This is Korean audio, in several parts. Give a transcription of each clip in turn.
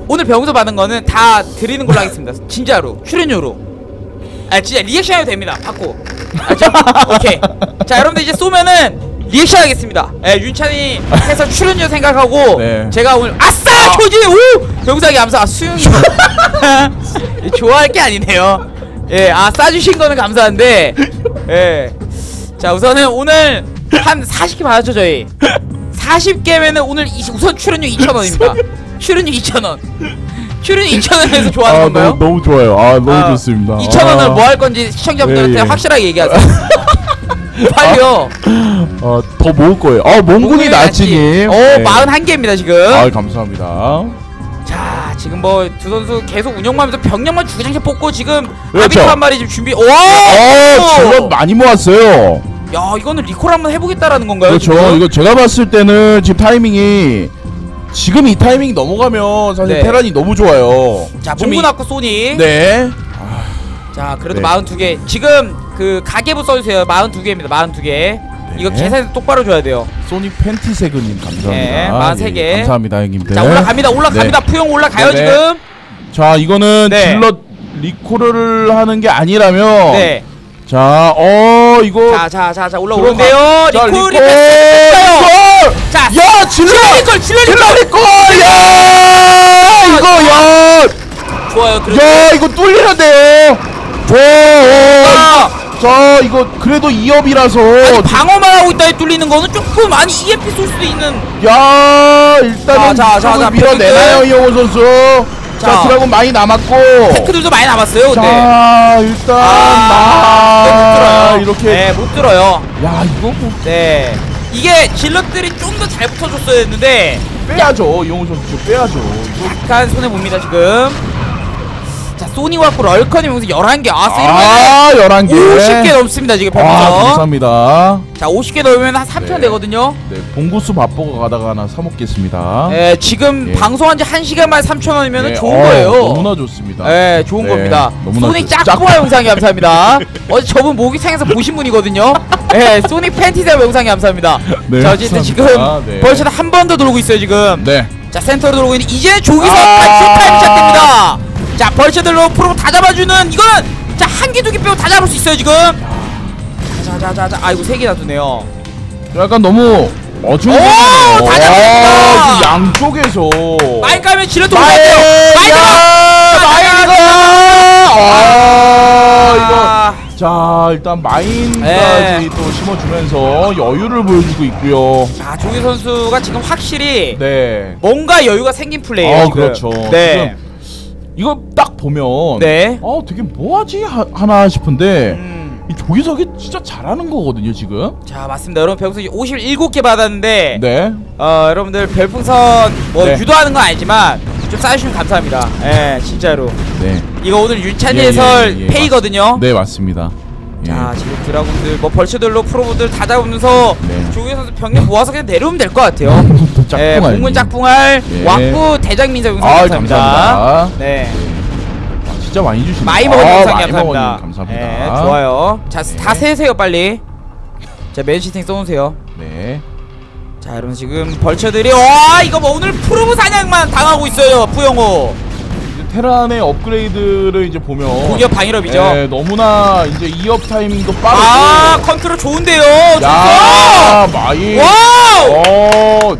오늘 병서 받은 거는 다 드리는 걸로 하겠습니다. 진짜로 출연료로. 아 진짜 리액션 해도 됩니다. 받고. 알죠? 오케이. 자 여러분들 이제 쏘면은 리액션 하겠습니다. 예, 윤찬이 해서 출연료 생각하고 네. 제가 오늘 아싸 효진 오 병사기 감사. 아, 수영이 좋아할 게 아니네요. 예, 아 싸주신 거는 감사한데 예. 자 우선은 오늘 한 40개 받았죠 저희. 40개면은 오늘 우선 출연료 2,000원입니다. 출연료 2,000원. 출연료 2,000원에서 좋아하는 건가요? 너무 좋아요. 아 너무 좋습니다. 2,000원을 뭐 할 건지 시청자분들한테 예, 예. 확실하게 얘기하세요. 빨리요. 더 모을 거예요. 몽군이 나치님. 41개입니다 지금. 아 감사합니다. 자 지금 뭐 두 선수 계속 운영하면서 병력만 주구장창 뽑고 지금 그렇죠. 아비터 한 마리 지금 준비. 오! 질럿 많이 모았어요. 야 이거는 리콜 한번 해보겠다라는 건가요? 그렇죠. 지금? 이거 제가 봤을 때는 지금 타이밍이 지금 이 타이밍 넘어가면 사실 네. 테란이 너무 좋아요. 자 몽군 아쿠 소니. 네. 자 그래도 네. 42개 지금 그 가계부 써주세요. 42개입니다 42개. 네. 이거 계산 똑바로 줘야 돼요. 소니 팬티세그님 감사합니다. 네, 43개. 예, 감사합니다 형님들. 자 올라갑니다. 네. 푸용 올라가요 네. 지금. 자 이거는 네. 질럿 리콜을 하는 게 아니라면 네. 자 이거 자 올라오는데요. 자, 리콜이 리콜! 됐어요. 자 야 질럿 리콜 야 이거 좋아요. 야 이거 뚫리는데요. 자 이거 그래도 2업이라서 방어만 하고 있다에 뚫리는 거는 조금 많이 EMP 쏠 수도 있는. 야 일단은 자, 밀어내나요 이영호 선수. 자 드라곤 많이 남았고 테크들도 많이 남았어요. 근데 자 일단 못 들어요. 이렇게 네, 못 들어요. 야 이거 뭐 네, 이게 질럿들이 좀 더 잘 붙어줬어야 했는데 빼야죠. 이영호 선수 좀 빼야죠. 약간 손해 봅니다 지금. 자 소니 왔고 럴커님 여기서 11개. 11개 50개 넘습니다 지금 병서. 감사합니다. 자 50개 넣으면 한 3,000 네. 되거든요. 네 봉구수 맛보고 가다가 하나 사먹겠습니다. 네 지금 예. 방송한 지 1시간만 3,000원이면 네, 좋은 거예요. 너무나 좋습니다. 네 좋은 네, 겁니다. 너무나 소니 좋- 짝꿍아 영상이 감사합니다. 어제 저분 모기창에서 보신 분이거든요. 네 소니 팬티사 영상이 감사합니다. 네, 자 어쨌든 지금 감사합니다. 네. 벌써 한 번 더 돌고 있어요 지금. 네. 자 센터로 돌고 있는 이제 조기석 탈출 타임 시작됩니다. 자 벌처들로 프로 다 잡아주는 이거는 자 한 개 두 개 빼고 다 잡을 수 있어요 지금. 자 아이고 3개 놔두네요. 약간 너무 어중간해요. 다 잡았다. 양쪽에서 마인 까면 지렛도 올라가요. 이거 자 일단 마인까지 네. 또 심어주면서 여유를 보여주고 있고요. 자 조기 선수가 지금 확실히 네. 뭔가 여유가 생긴 플레이예요 지금. 그렇죠. 네. 지금 이거 딱 보면 네. 되게 뭐하지 하나 싶은데 이 조기석이 진짜 잘하는 거거든요 지금. 자 맞습니다 여러분. 별풍선 57개 받았는데 네. 여러분들 별풍선 뭐 네. 유도하는 건 아니지만 좀 쌓여주시면 감사합니다. 예 진짜로. 네. 이거 오늘 윤찬이 해설 페이거든요. 네 맞습니다. 자 지금 드라군들 뭐 벌처들로 프로분들 다 잡으면서 네. 조규 선수 병력 모아서 그냥 내려오면 될 것 같아요. 예, 짝꿍알. 공군 짝꿍알 예. 왁구 대장민사 영상 감사합니다. 감사합니다. 네. 진짜 많이 주시네. 마이먹은 영상 마이먹은 감사합니다. 감사합니다. 네, 좋아요. 자, 네. 다 세세요 빨리. 자, 맨시팅 써놓으세요. 네. 자, 여러분 지금 벌처들이 이거 뭐 오늘 프로브 사냥만 당하고 있어요, 푸영호. 테란의 업그레이드를 이제 보면 공격 방일업이죠. 네, 너무나 이제 2업 타이밍도 빠르고. 컨트롤 좋은데요. 야, 마이. 와우!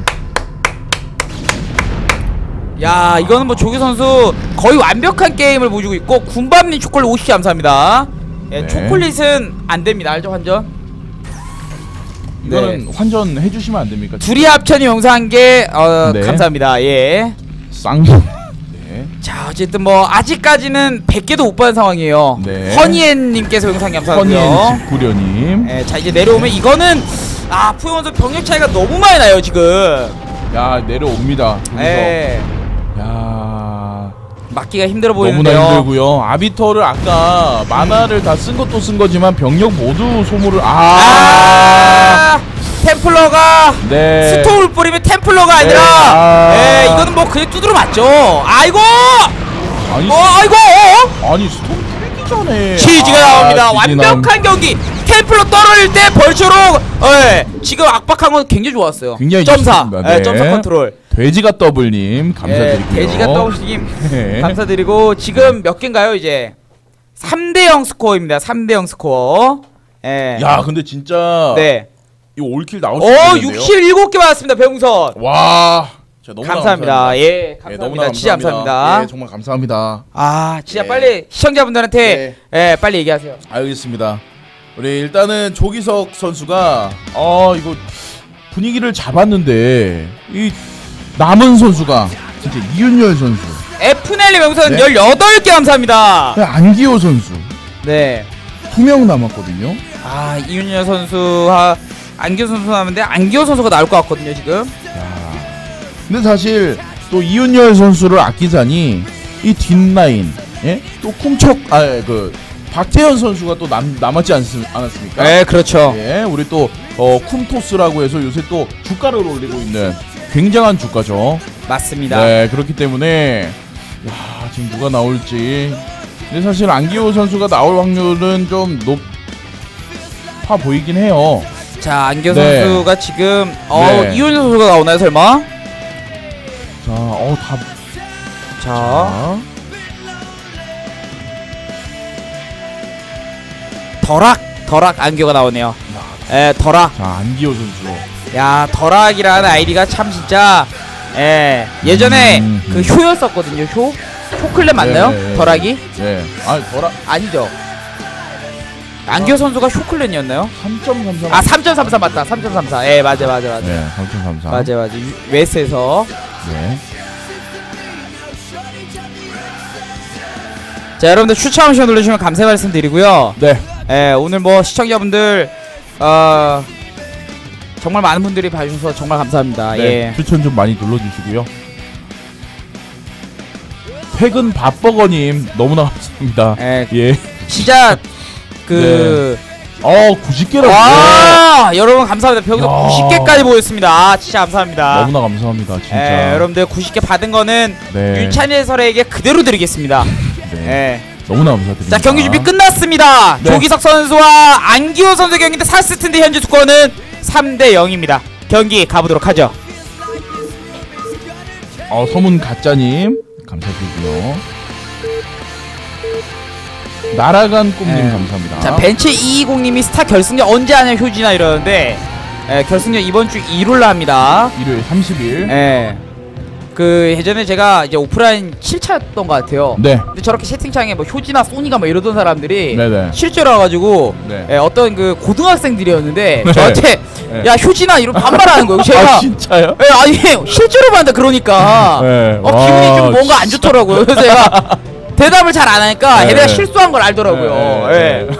야, 이거는 뭐 조규 선수 거의 완벽한 게임을 보여주고 있고 군밤님 초콜릿 50개 감사합니다. 예, 네. 초콜릿은 안 됩니다. 알죠, 환전? 이거는 네. 환전 해주시면 안 됩니까? 둘이 합천이 영상한 게 네. 감사합니다. 예. 쌍. 네. 자, 어쨌든 뭐 아직까지는 100개도 못 받은 상황이에요. 네. 허니엔님께서 영상 감사하고요. 허니엔 직구려님. 예, 자 이제 내려오면 이거는 푸영 선수 병력 차이가 너무 많이 나요 지금. 야 내려옵니다. 예. 야. 막기가 힘들어 너무나 보이는데요. 힘들고요. 아비터를 아까 마나를 다 쓴 것도 쓴 거지만 병력 모두 소모를 템플러가 네. 스톰을 뿌리면 템플러가 아니라 네. 이거는 뭐 그냥 두드려 맞죠. 아이고 아니 아이고 아니 스톰 뿌리기 전에 치즈가 나옵니다. 치즈 완벽한 경기. 템플러 떨어질 때 벌처로 지금 압박한 건 굉장히 좋았어요. 굉장히 점사 좋습니다. 네. 점사 컨트롤. 돼지가 더블님 감사드리고요. 돼지가 더블님 네. 감사드리고 지금 몇 개인가요 이제? 3대0 스코어입니다. 3대0 스코어. 예. 야 근데 진짜 네. 이 올킬 나올 수 있는데요. 67개 받았습니다. 배웅선. 와. 너무 감사합니다. 예, 감사합니다. 너무나 진짜 감사합니다. 예, 정말 감사합니다. 아, 진짜 예. 빨리 시청자분들한테 예, 빨리 얘기하세요. 알겠습니다. 우리 일단은 조기석 선수가 이거 분위기를 잡았는데 이 남은 선수가 진짜 이윤열 선수, F넬리 명선 네. 18개 감사합니다. 안기호 선수 네. 2명 남았거든요. 아, 이윤열 선수와 안기호 선수 남았는데 안기호 선수가 나올 것 같거든요, 지금. 근데 사실 또 이윤열 선수를 아끼자니 이 뒷라인, 예? 또 쿰척 그 박태현 선수가 또 남았지 않았습니까? 네, 그렇죠. 예, 우리 또 쿰토스라고 해서 요새 또 주가를 올리고 있는 굉장한 주가죠. 맞습니다. 네, 그렇기 때문에 야, 지금 누가 나올지. 근데 사실 안기호 선수가 나올 확률은 좀 높아 보이긴 해요. 자, 안기호 네. 선수가 지금 네. 이윤열 선수가 나오나요, 설마? 자, 자. 덜악 안기호가 나오네요. 예, 덜악. 자, 안기호 선수. 야, 덜악이라는 아이디가 참 진짜 예전에 그 효였었거든요. 효클랩 맞나요? 네. 덜악이? 네. 덜악 아니죠. 안기호 선수가 효클랜이었나요? 3.33. 아, 3.33 맞다. 3.34. 예, 맞아. 네, 3.33. 맞아. 웨스에서. 네. 자, 여러분들 추천 버튼 눌러주시면 감사 말씀드리고요. 네. 예, 오늘 뭐 시청자분들 정말 많은 분들이 봐주셔서 정말 감사합니다. 네. 예. 추천 좀 많이 눌러주시고요. 퇴근 밥버거님 너무나 감사합니다. 예. 진짜 그 90개라고. 와, 여러분 감사합니다. 벽에서 90개까지 모였습니다. 아, 진짜 감사합니다. 너무나 감사합니다. 진짜. 여러분들 90개 받은 거는 네. 윤찬이 해설에게 그대로 드리겠습니다. 네. 너무나 감사드립니다. 자, 경기 준비 끝났습니다. 네. 조기석 선수와 안기호 선수 경기인데 4세트인데 현재 스코어는 3대0입니다. 경기 가보도록 하죠. 서문 가짜님 감사드리고요. 날아간 꿈님 감사합니다. 자, 벤치 220님이 스타 결승전 언제 하냐 효진아 이러는데 결승전 이번 주 일요일 합니다. 일요일 30일. 그 예전에 제가 이제 오프라인 7차였던 것 같아요. 네. 근데 저렇게 채팅창에 뭐 효진아 소니가 뭐 이러던 사람들이 네네. 실제로 와가지고 네. 어떤 그 고등학생들이었는데 네. 저한테 네. 야 효진아 이러고 반말하는 거예요. 제가 진짜요? 아니 실제로 봤는데 그러니까 네. 기분이 좀 와, 뭔가 안 좋더라고요. 그래서 제가 대답을 잘 안 하니까 네. 얘네가 실수한 걸 알더라고요. 네.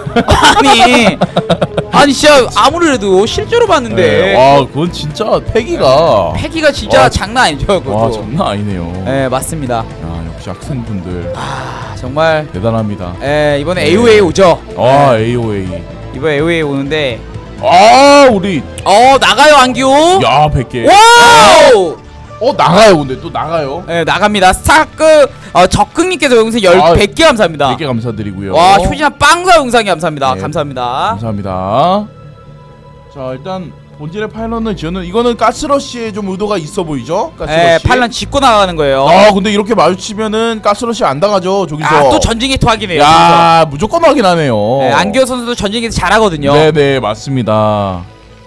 아니 진짜 아무래도 실제로 봤는데 네. 와, 그건 진짜 패기가 진짜 와, 장난 아니죠. 그것도. 와, 장난 아니네요. 네, 맞습니다. 야, 역시 학생분들 정말 대단합니다. 이번에 네. AOA 오죠. AOA. 이번 AOA 오는데 우리 나가요 안기호. 야, 100개. 와우. 나가요. 근데 또 나가요. 네, 나갑니다. 스타크 적극님께서 영상 100개 감사합니다. 100개 감사드리고요. 와, 효진아 빵사 영상이 감사합니다. 네, 감사합니다. 감사합니다. 자, 일단 본질의 파일런을 지어는 이거는 가스러시에 좀 의도가 있어 보이죠? 가스러시. 팔런 짚고 나가는 거예요. 근데 이렇게 마주치면은 가스러시 안 당하죠, 저기서. 또 전쟁게이트 확인해요. 야, 무조건 확인하네요. 안기호 선수도 전쟁게이트 잘하거든요. 네네, 맞습니다.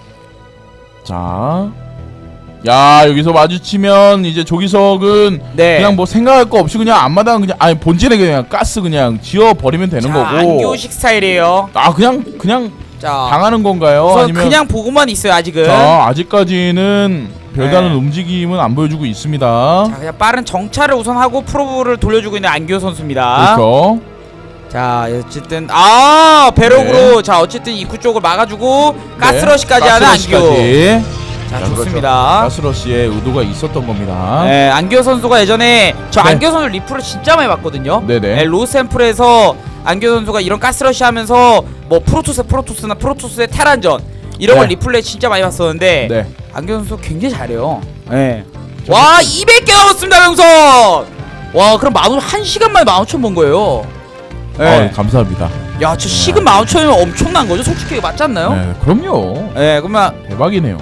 자, 야, 여기서 마주치면 이제 조기석은 그냥 뭐 생각할 거 없이 그냥 앞마당 그냥 본진에 그냥 가스 그냥 지어 버리면 되는 거고. 안기호식 스타일이에요. 그냥 자, 당하는 건가요? 아니면 그냥 보고만 있어요 아직은. 자, 아직까지는 별다른 움직임은 안 보여주고 있습니다. 자, 그냥 빠른 정찰을 우선 하고 프로브를 돌려주고 있는 안기호 선수입니다. 그렇죠. 자, 어쨌든 배럭으로 자 어쨌든 입구 쪽을 막아주고 가스러시까지 하는 안기호. 자, 좋습니다. 그렇죠. 가스러시의 의도가 있었던 겁니다. 네, 안기호 선수가 예전에 안기호 선수 리플을 진짜 많이 봤거든요. 네네. 로스앰플에서 안기호 선수가 이런 가스러시 하면서 뭐 프로토스나 프로토스의 테란전 이런 걸 리플레이 진짜 많이 봤었는데 안기호 선수 굉장히 잘해요. 네. 와, 200개 넘었습니다, 명선. 와, 그럼 1시간 만에 15,000 번 거예요. 감사합니다. 야, 저 시급 15,000이면 엄청난 거죠? 솔직히 맞지 않나요? 네, 그럼요. 네, 그러면 대박이네요, 진짜.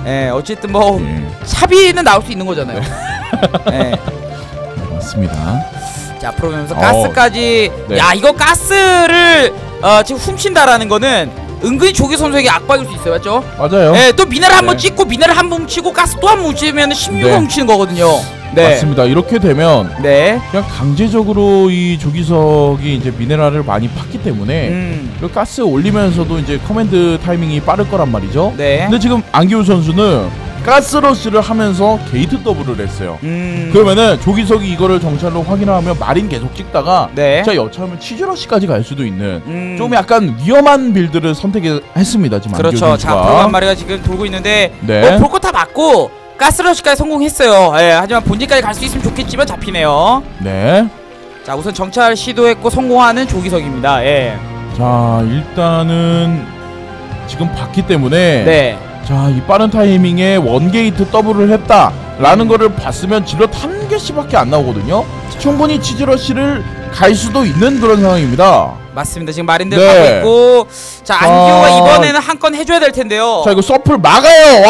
예, 어쨌든 뭐 예. 차비는 나올 수 있는 거잖아요. 예. 네, 맞습니다. 자, 프로면서 가스까지. 네. 야, 이거 가스를 지금 훔친다라는 거는 은근히 조기 선수에게 악박일 수 있어요, 맞죠? 맞아요. 예, 또 미나를 한번 네. 찍고 미나를 한 번 훔치고 가스 또 한 번 훔치면 16번 네. 훔치는 거거든요. 네. 맞습니다. 이렇게 되면 네. 그냥 강제적으로 이 조기석이 이제 미네랄을 많이 팠기 때문에 그 가스 올리면서도 이제 커맨드 타이밍이 빠를 거란 말이죠. 네. 근데 지금 안기호 선수는 가스러시를 하면서 게이트 더블을 했어요. 그러면은 조기석이 이거를 정찰로 확인하면 마린 계속 찍다가 네. 자 여차하면 치즈러시까지 갈 수도 있는 좀 약 약간 위험한 빌드를 선택했습니다. 지금 그렇죠. 안기호 자, 선수가. 프로 한 마리가 지금 돌고 있는데 네. 볼 거 다 맞고 가스러시까지 성공했어요. 예, 하지만 본진까지 갈 수 있으면 좋겠지만 잡히네요. 네. 자, 우선 정찰 시도했고 성공하는 조기석입니다. 예. 자 일단은 지금 봤기 때문에 네. 자, 이 빠른 타이밍에 원게이트 더블을 했다라는 거를 봤으면 질럿 한 개씩밖에 안 나오거든요. 충분히 치즈러시를 갈 수도 있는 그런 상황입니다. 맞습니다. 지금 마린들 네. 가고 있고 자, 안기호가 이번에는 한 건 해줘야 될 텐데요. 자, 이거 서플 막아요.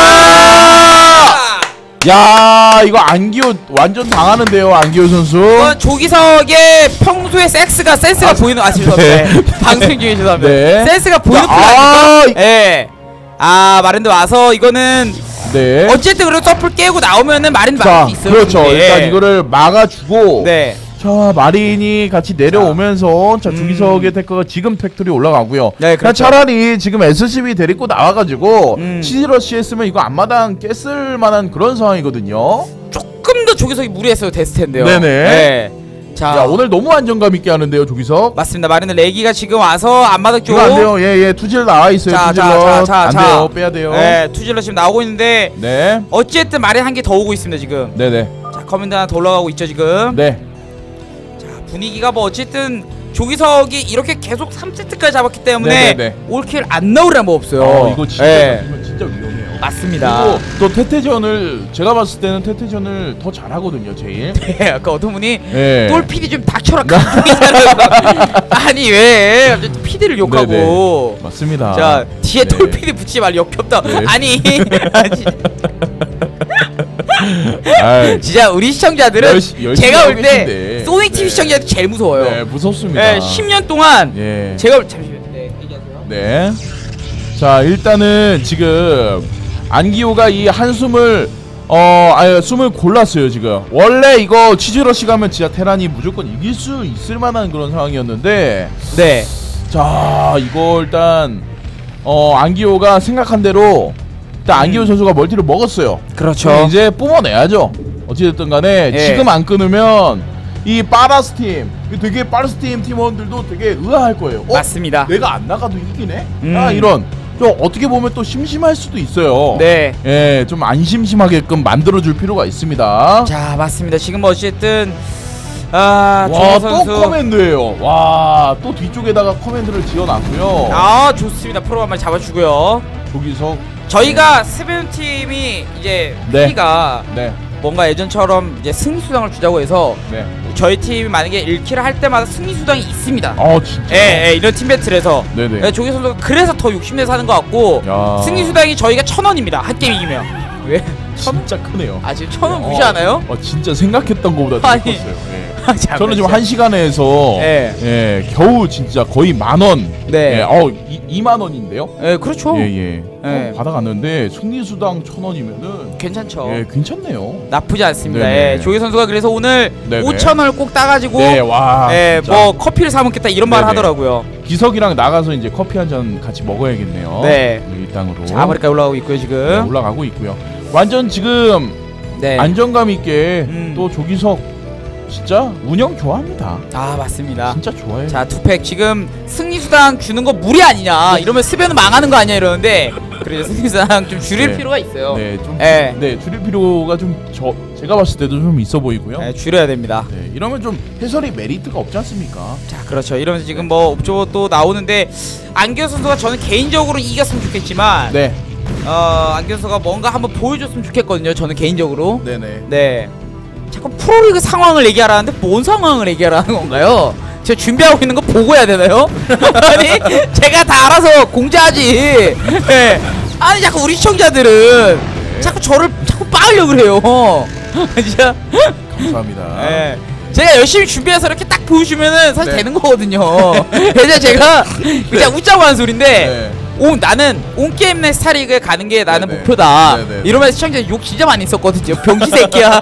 와! 야, 이거 안기호 완전 당하는데요, 안기호 선수. 이건 조기석의 평소에 센스가 보이는 죄송합니다. 네. 방송 중에 죄송합니다. 네. 센스가 보이는 자, 플레이니까. 예. 아, 마린들 와서 이거는 네. 어쨌든 그래도 서플 깨고 나오면은 마린들 자, 막을 수 있어요. 그렇죠. 근데. 일단 이거를 막아주고. 네. 자, 마린이 같이 내려오면서 자 조기석의 테크가 지금 팩토리 올라가고요. 네, 그냥 그렇죠. 차라리 지금 SCB 데리고 나와가지고 치즈러시 했으면 이거 앞마당 깼을 만한 그런 상황이거든요. 조금 더 조기석이 무리했어요. 됐을 텐데요. 네네. 네. 자, 야, 오늘 너무 안정감 있게 하는데요, 조기석. 맞습니다. 마린들 레기가 지금 와서 앞마당 쪽. 이거 안 돼요. 예, 투질 나와 있어요. 투질러. 안 돼요. 빼야 돼요. 네, 투질러 지금 나오고 있는데 네. 어쨌든 마린 한 개 더 오고 있습니다, 지금. 네네. 자, 커맨드 하나 더 올라가고 있죠, 지금. 네. 분위기가 뭐 어쨌든 조기석이 이렇게 계속 3세트까지 잡았기 때문에 네네네. 올킬 안 나오리란 뭐 없어요. 이거 진짜 네. 잡히면 진짜 위험해요. 맞습니다. 그리고 또 태태전을 제가 봤을 때는 태태전을 더 잘하거든요, 제일. 네, 아까 어떤 분이 네. 똘 PD 좀 닥쳐라 감독이잖아요. 아니 왜 갑자기 PD를 욕하고. 맞습니다. 자, 뒤에 네. 똘 PD 붙이지 말고 역겹다. 네. 아니 아이, 진짜 우리 시청자들은 열심히 제가 하고 볼 때 계신데. 소닉 TV 네. 시청자들 제일 무서워요. 네, 무섭습니다. 네, 10년 동안 예. 제가 잠시만요. 네, 얘기하세요. 네. 자, 일단은 지금 안기호가 이 한숨을 숨을 골랐어요, 지금. 원래 이거 치즈러시 가면 진짜 테란이 무조건 이길 수 있을 만한 그런 상황이었는데 네. 자, 이거 일단 안기호가 생각한 대로 일단 안기호 선수가 멀티를 먹었어요. 그렇죠. 그럼 이제 뿜어내야죠. 어찌됐든 간에 예. 지금 안 끊으면 이 빠라스 팀, 되게 빠라스 팀 팀원들도 되게 의아할 거예요. 맞습니다. 내가 안 나가도 이기네? 이런 좀 어떻게 보면 또 심심할 수도 있어요. 네. 예, 좀 안 심심하게끔 만들어줄 필요가 있습니다. 자, 맞습니다. 지금 뭐 어쨌든 와, 조호 또 선수. 커맨드예요. 와, 또 뒤쪽에다가 커맨드를 지어놨고요. 아, 좋습니다. 프로 한 마리 잡아주고요. 조기석. 저희가 스베누 팀이 이제 네. PD가 네, 뭔가 예전처럼 이제 승리 수당을 주자고 해서 네. 저희 팀이 만약에 1킬을 할 때마다 승리 수당이 있습니다. 진짜. 예, 이런 팀 배틀에서. 네네. 예, 조기 선수가 그래서 더 욕심내서 하는 것 같고 야. 승리 수당이 저희가 1,000원입니다. 한 게임 이기면. 왜? 진짜 크네요. 아, 지금 1,000원 무시하나요? 진짜 생각했던 것보다 더 아니. 컸어요. 예. 자, 저는 지금 그렇죠. 1시간에서 예. 겨우 진짜 거의 10,000원. 네. 2만원인데요? 예, 그렇죠. 예. 예. 받아갔는데 승리수당 1,000원이면은 괜찮죠. 괜찮네요. 나쁘지 않습니다. 네네. 예, 조기 선수가 그래서 오늘 네네. 5,000원을 꼭 따가지고 네, 와. 예, 진짜. 뭐 커피를 사 먹겠다 이런 말 네네. 하더라고요. 기석이랑 나가서 이제 커피 한 잔 같이 먹어야겠네요. 네. 이 땅으로. 자, 아메리카 올라가고 있고요 네, 지금. 올라가고 있고요. 완전 지금 네. 안정감 있게 음. 또 조기석 진짜 운영 좋아합니다. 아, 맞습니다. 진짜 좋아해요. 자, 투팩 지금 승리 수당 주는 거 무리 아니냐? 이러면 스베는 망하는 거 아니야 이러는데 그래서 승리 수당 좀 줄일 네. 필요가 있어요. 네, 좀 예. 줄일 필요가 좀 제가 봤을 때도 좀 있어 보이고요. 네, 줄여야 됩니다. 네, 이러면 좀 해설이 메리트가 없지 않습니까? 자, 그렇죠. 이러면서 지금 뭐 옵저버 또 나오는데 안규현 선수가 저는 개인적으로 이겼으면 좋겠지만 네, 안규현 선수가 뭔가 한번 보여줬으면 좋겠거든요. 저는 개인적으로. 네네. 네. 자꾸 프로리그 상황을 얘기하라는데 뭔 상황을 얘기하라는 건가요? 제가 준비하고 있는 거 보고 해야 되나요? 아니 제가 다 알아서 공지하지. 네. 아니 자꾸 우리 시청자들은 자꾸 저를 자꾸 빠으려고 그래요. 진짜. 감사합니다. 네. 제가 열심히 준비해서 이렇게 딱 보여주면은 사실 네. 되는 거거든요. 그래서 제가 그냥 웃자고 하는 소린데 나는 온게임 내 스타리그에 가는 게 나는 네네. 목표다. 네네. 이러면서 시청자 욕 진짜 많이 썼거든요. 병신 새끼야.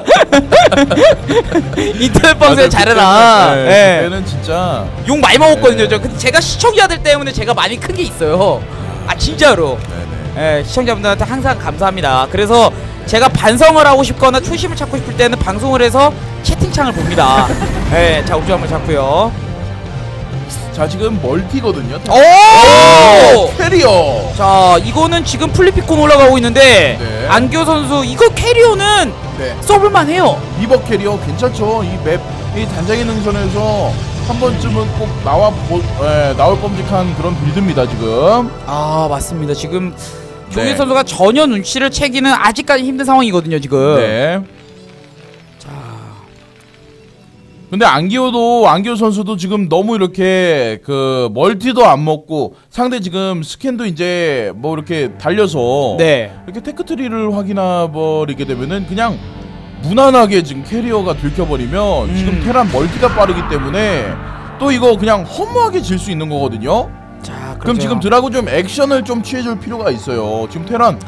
인터넷 방송에 잘해라. 그때는, 예. 그때는 진짜 욕 많이 먹었거든요. 네. 저 근데 제가 시청자들 때문에 제가 많이 큰 게 있어요. 아 진짜로. 네네. 예, 시청자분들한테 항상 감사합니다. 그래서 제가 반성을 하고 싶거나 초심을 찾고 싶을 때는 방송을 해서 채팅창을 봅니다. 예, 자 우주 한번 잡고요. 자 지금 멀티거든요. 오! 캐리어. 자 이거는 지금 플리피콘 올라가고 있는데 네. 안교 선수 이거 캐리어는 네. 써볼만 해요. 리버 캐리어 괜찮죠. 이 맵 이 단장의 능선에서 한 번쯤은 꼭 나올 범직한 그런 빌드입니다 지금. 아 맞습니다. 지금 조기 네. 선수가 전혀 눈치를 채기는 아직까지 힘든 상황이거든요 지금. 네. 자 근데 안기호 선수도 지금 너무 이렇게 그 멀티도 안 먹고 상대 지금 스캔도 이제 뭐 이렇게 달려서 네. 이렇게 테크트리를 확인해 버리게 되면은 그냥 무난하게 지금 캐리어가 들켜버리면 지금 테란 멀티가 빠르기 때문에 또 이거 그냥 허무하게 질 수 있는 거거든요. 자 그럼 그렇죠. 지금 드라고 좀 액션을 좀 취해줄 필요가 있어요. 지금 테란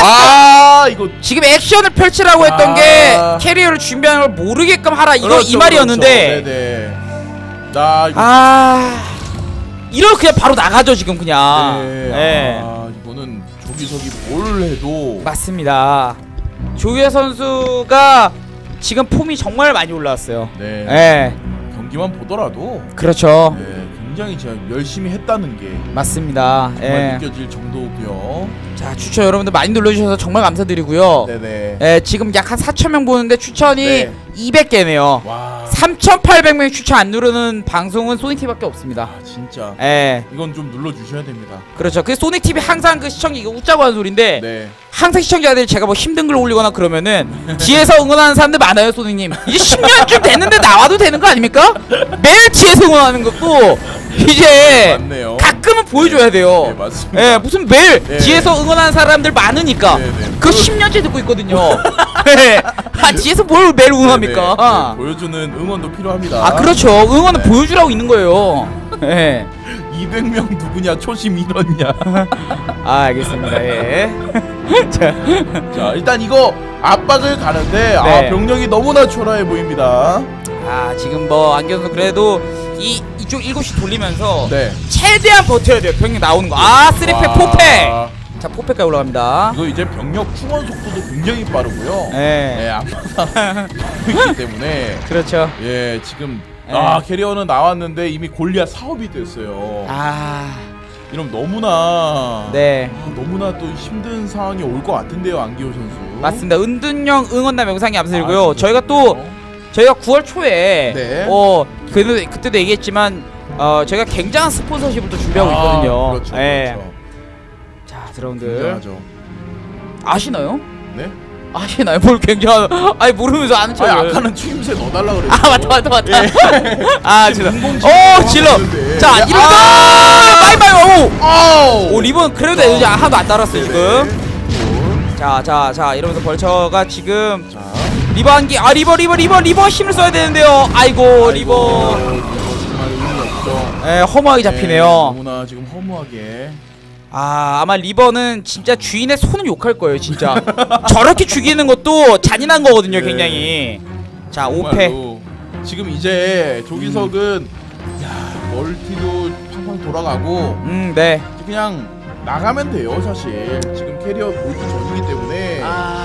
이거 지금 액션을 펼치라고 했던 게 캐리어를 준비하는 걸 모르게끔 하라 이 말이었는데. 그렇죠. 네네. 나 이거 이럴 그냥 바로 나가죠 지금 그냥. 네. 네. 이거는 조기석이 뭘 해도 맞습니다. 조규현 선수가 지금 폼이 정말 많이 올라왔어요. 네. 네. 경기만 보더라도 그렇죠. 네, 굉장히 진짜 열심히 했다는 게 맞습니다. 정말 예. 느껴질 정도고요. 자 추천 여러분들 많이 눌러주셔서 정말 감사드리고요. 네네. 예, 지금 약 한 4,000명 보는데 추천이 네. 200개네요. 와. 3,800명이 추천 안 누르는 방송은 소닉TV밖에 없습니다. 아 진짜. 예. 이건 좀 눌러주셔야 됩니다. 그렇죠. 그 소닉TV 항상 그 시청자 이거 웃자고 하는 소린데 네. 항상 시청자들이 제가 뭐 힘든 글 올리거나 그러면은 뒤에서 응원하는 사람들 많아요 소닉님. 이제 10년쯤 됐는데 나와도 되는 거 아닙니까? 매일 뒤에서 응원하는 것도 이제 맞네요. 가끔은 보여줘야 돼요. 네, 맞습니다. 예, 무슨 매일 네. 뒤에서 응원하는 사람들 많으니까 네, 네. 그 10년째 듣고 있거든요. 네. 뒤에서 뭘 매일 응원합니까? 네, 네. 보여주는 응원도 필요합니다. 아 그렇죠. 응원은 보여주라고 있는 거예요. 예. 200명 누구냐 초심 잃었냐. 아 알겠습니다. 예. 자 일단 이거 압박을 가는데 네. 병력이 너무나 초라해 보입니다. 지금 뭐 안경수 그래도 이쪽 7시 돌리면서 네. 최대한 버텨야 돼요. 병력 나오는 거. 3패 4패. 자 4패까지 올라갑니다. 이거 이제 병력 충원 속도도 굉장히 빠르고요. 네, 압박하고 있기 때문에 그렇죠. 예 지금 네. 캐리어는 나왔는데 이미 골리앗 사업이 됐어요. 이러면 너무나 네. 너무나 또 힘든 상황이 올 것 같은데요 안기호 선수. 맞습니다. 은둔형 응원남 영상이 감사드리고요. 진짜 저희가 9월 초에 네. 그때도 얘기했지만 저희가 굉장한 스폰서십을 또 준비하고 있거든요. 그렇죠, 예. 그렇죠. 자, 여러분들 굉장하죠. 아시나요? 네? 아시나요? 뭘 굉장한 아니 모르면서 아는 척을. 아까는 추임새 넣어달라 그랬죠. 맞다. 예. 질러. 인공지능 질러. 하는데. 자, 야. 바이바이. 오, 리본 그래도 이제 하나도 안 달았어요 지금. 자. 자, 이러면서 벌처가 지금 자. 리버 한기. 리버 힘을 써야 되는데요. 아이고 리버. 정말 의미 없죠. 예, 허무하게 잡히네요. 너무나 지금 허무하게. 아마 리버는 진짜 주인의 손은 욕할 거예요 진짜. 저렇게 죽이는 것도 잔인한 거거든요. 네. 굉장히. 자 5패. 정말로. 지금 이제 조기석은 멀티도 팡팡 돌아가고 네. 그냥 나가면 돼요 사실. 지금 캐리어 보기 전이기 때문에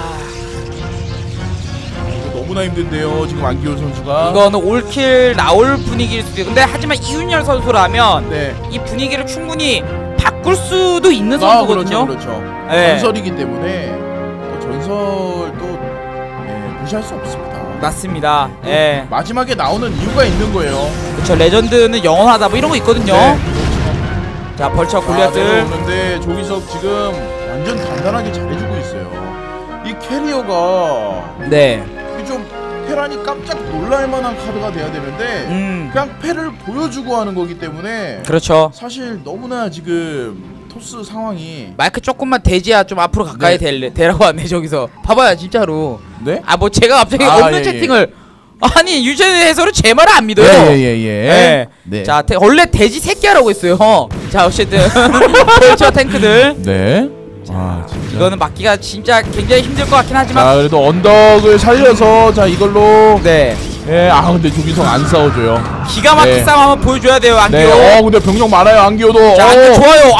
이거 너무나 힘든데요 지금 안기호 선수가. 이거는 올킬 나올 분위기일 수도 있고, 근데 하지만 이윤열 선수라면 네. 이 분위기를 충분히 바꿀 수도 있는 선수거든요. 그렇죠. 네. 전설이기 때문에 또 전설도 무시할 수 없습니다. 맞습니다. 예. 마지막에 나오는 이유가 있는 거예요. 그렇죠. 레전드는 영원하다 뭐 이런 거 있거든요. 네. 자 벌처 골리앗들. 내려오는데 조기석 지금 완전 단단하게 잘해주고 있어요. 이 캐리어가 네. 좀 테란이 깜짝 놀랄만한 카드가 돼야 되는데 그냥 패를 보여주고 하는 거기 때문에 그렇죠. 사실 너무나 지금 토스 상황이. 마이크 조금만 대지야 좀 앞으로 가까이 대라고 하네 저기서. 봐봐요 진짜로. 네? 아 뭐 제가 갑자기 아, 없는 예, 채팅을 아니 유재현 해설은 제 말을 안 믿어요. 예예예. 네. 자 원래 돼지 새끼하라고 했어요. 자 어쨌든 펼쳐 탱크들. 네. 아 진짜. 이거는 막기가 진짜 굉장히 힘들 것 같긴 하지만. 자 그래도 언덕을 살려서 자 이걸로. 네. 예. 아 근데 조기성 안 싸워줘요. 기가 막힌 네. 싸움 한번 보여줘야 돼요 안기호. 네. 근데 병력 많아요 안기호도. 자 안기호 좋아요.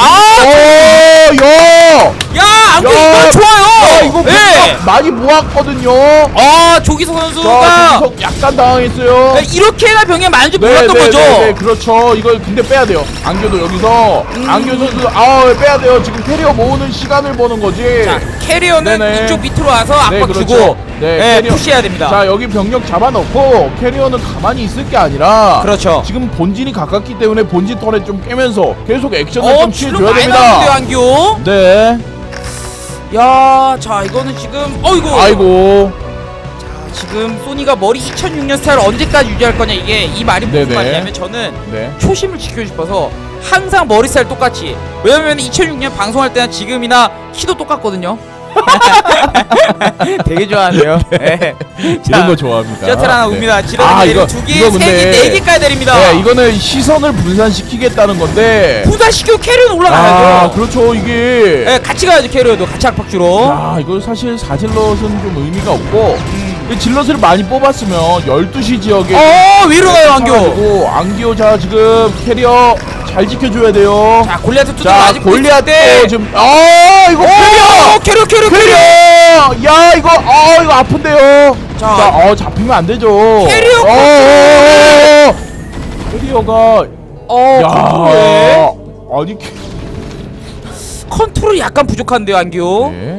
야. 야 안기호 이거 좋아요. 이거 네. 많이 모았거든요. 조기석 선수가 자, 조기석 약간 당황했어요. 네, 이렇게나 병이 많은 줄 몰랐던 거죠. 네, 그렇죠. 이걸 근데 빼야 돼요. 안겨도 여기서 안겨 선수 빼야 돼요. 지금 캐리어 모으는 시간을 보는 거지. 자 캐리어는 네네. 이쪽 밑으로 와서 압박 네, 그렇죠. 주고 네, 캐리어. 푸시해야 됩니다. 자 여기 병력 잡아놓고 캐리어는 가만히 있을 게 아니라 그렇죠. 지금 본진이 가깝기 때문에 본진 턴에 좀 깨면서 계속 액션을 좀 질러 취해줘야 많이 됩니다. 나오는데요 안기호. 네. 야, 자 이거는 지금 어이구. 아이고. 자 지금 소니가 머리 2006년 스타일을 언제까지 유지할 거냐 이게 이 말이 무슨 네네. 말이냐면 저는 네. 초심을 지키고 싶어서 항상 머리 스타일 똑같이. 왜냐면 2006년 방송할 때나 지금이나 키도 똑같거든요. 되게 좋아하네요. 네. 이런 거 좋아합니다. 셔틀 하나 네. 옵니다. 지렁이 이거 2개, 이거 3개, 근데 4개까지 내립니다. 네, 이거는 시선을 분산시키겠다는 건데. 분산시키고 캐리어는 올라가야죠. 그렇죠. 이게. 네, 같이 가야죠 캐리어도 같이 압박주로. 야, 이거 사실 4질럿은 좀 의미가 없고 질럿을 많이 뽑았으면 12시 지역에 위로 가요 안교. 안기호 자 지금 캐리어 잘 지켜줘야 돼요. 자 골리앗 뚜 자 아직 골리앗 때 지금 이거 캐리어 야 이거 이거 아픈데요. 자 잡히면 안 되죠. 캐리어 캐리어가 컨트롤. 아니 컨트롤이 약간 부족한데요 안교. 네.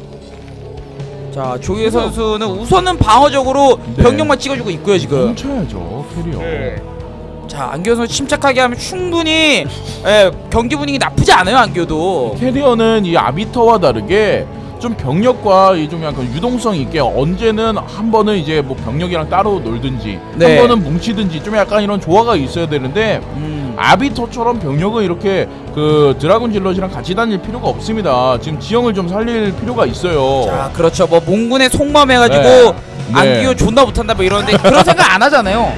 자 조규 선수는 우선은 방어적으로 네. 병력만 찍어주고 있고요 지금. 훔쳐야죠 캐리어. 자 안교 선수 침착하게 하면 충분히 경기 분위기 나쁘지 않아요 안교도. 캐리어는 이 아비터와 다르게 좀 병력과 이 좀 약간 유동성 있게 언제는 한 번은 이제 뭐 병력이랑 따로 놀든지 네. 한 번은 뭉치든지 좀 약간 이런 조화가 있어야 되는데 아비터처럼 병력은 이렇게 그 드라군 질럿이랑 같이 다닐 필요가 없습니다. 지금 지형을 좀 살릴 필요가 있어요. 자 그렇죠. 뭐 몽군의 속마음 해가지고 네. 안기호 존나 못한다 뭐 이러는데 그런 생각 안 하잖아요.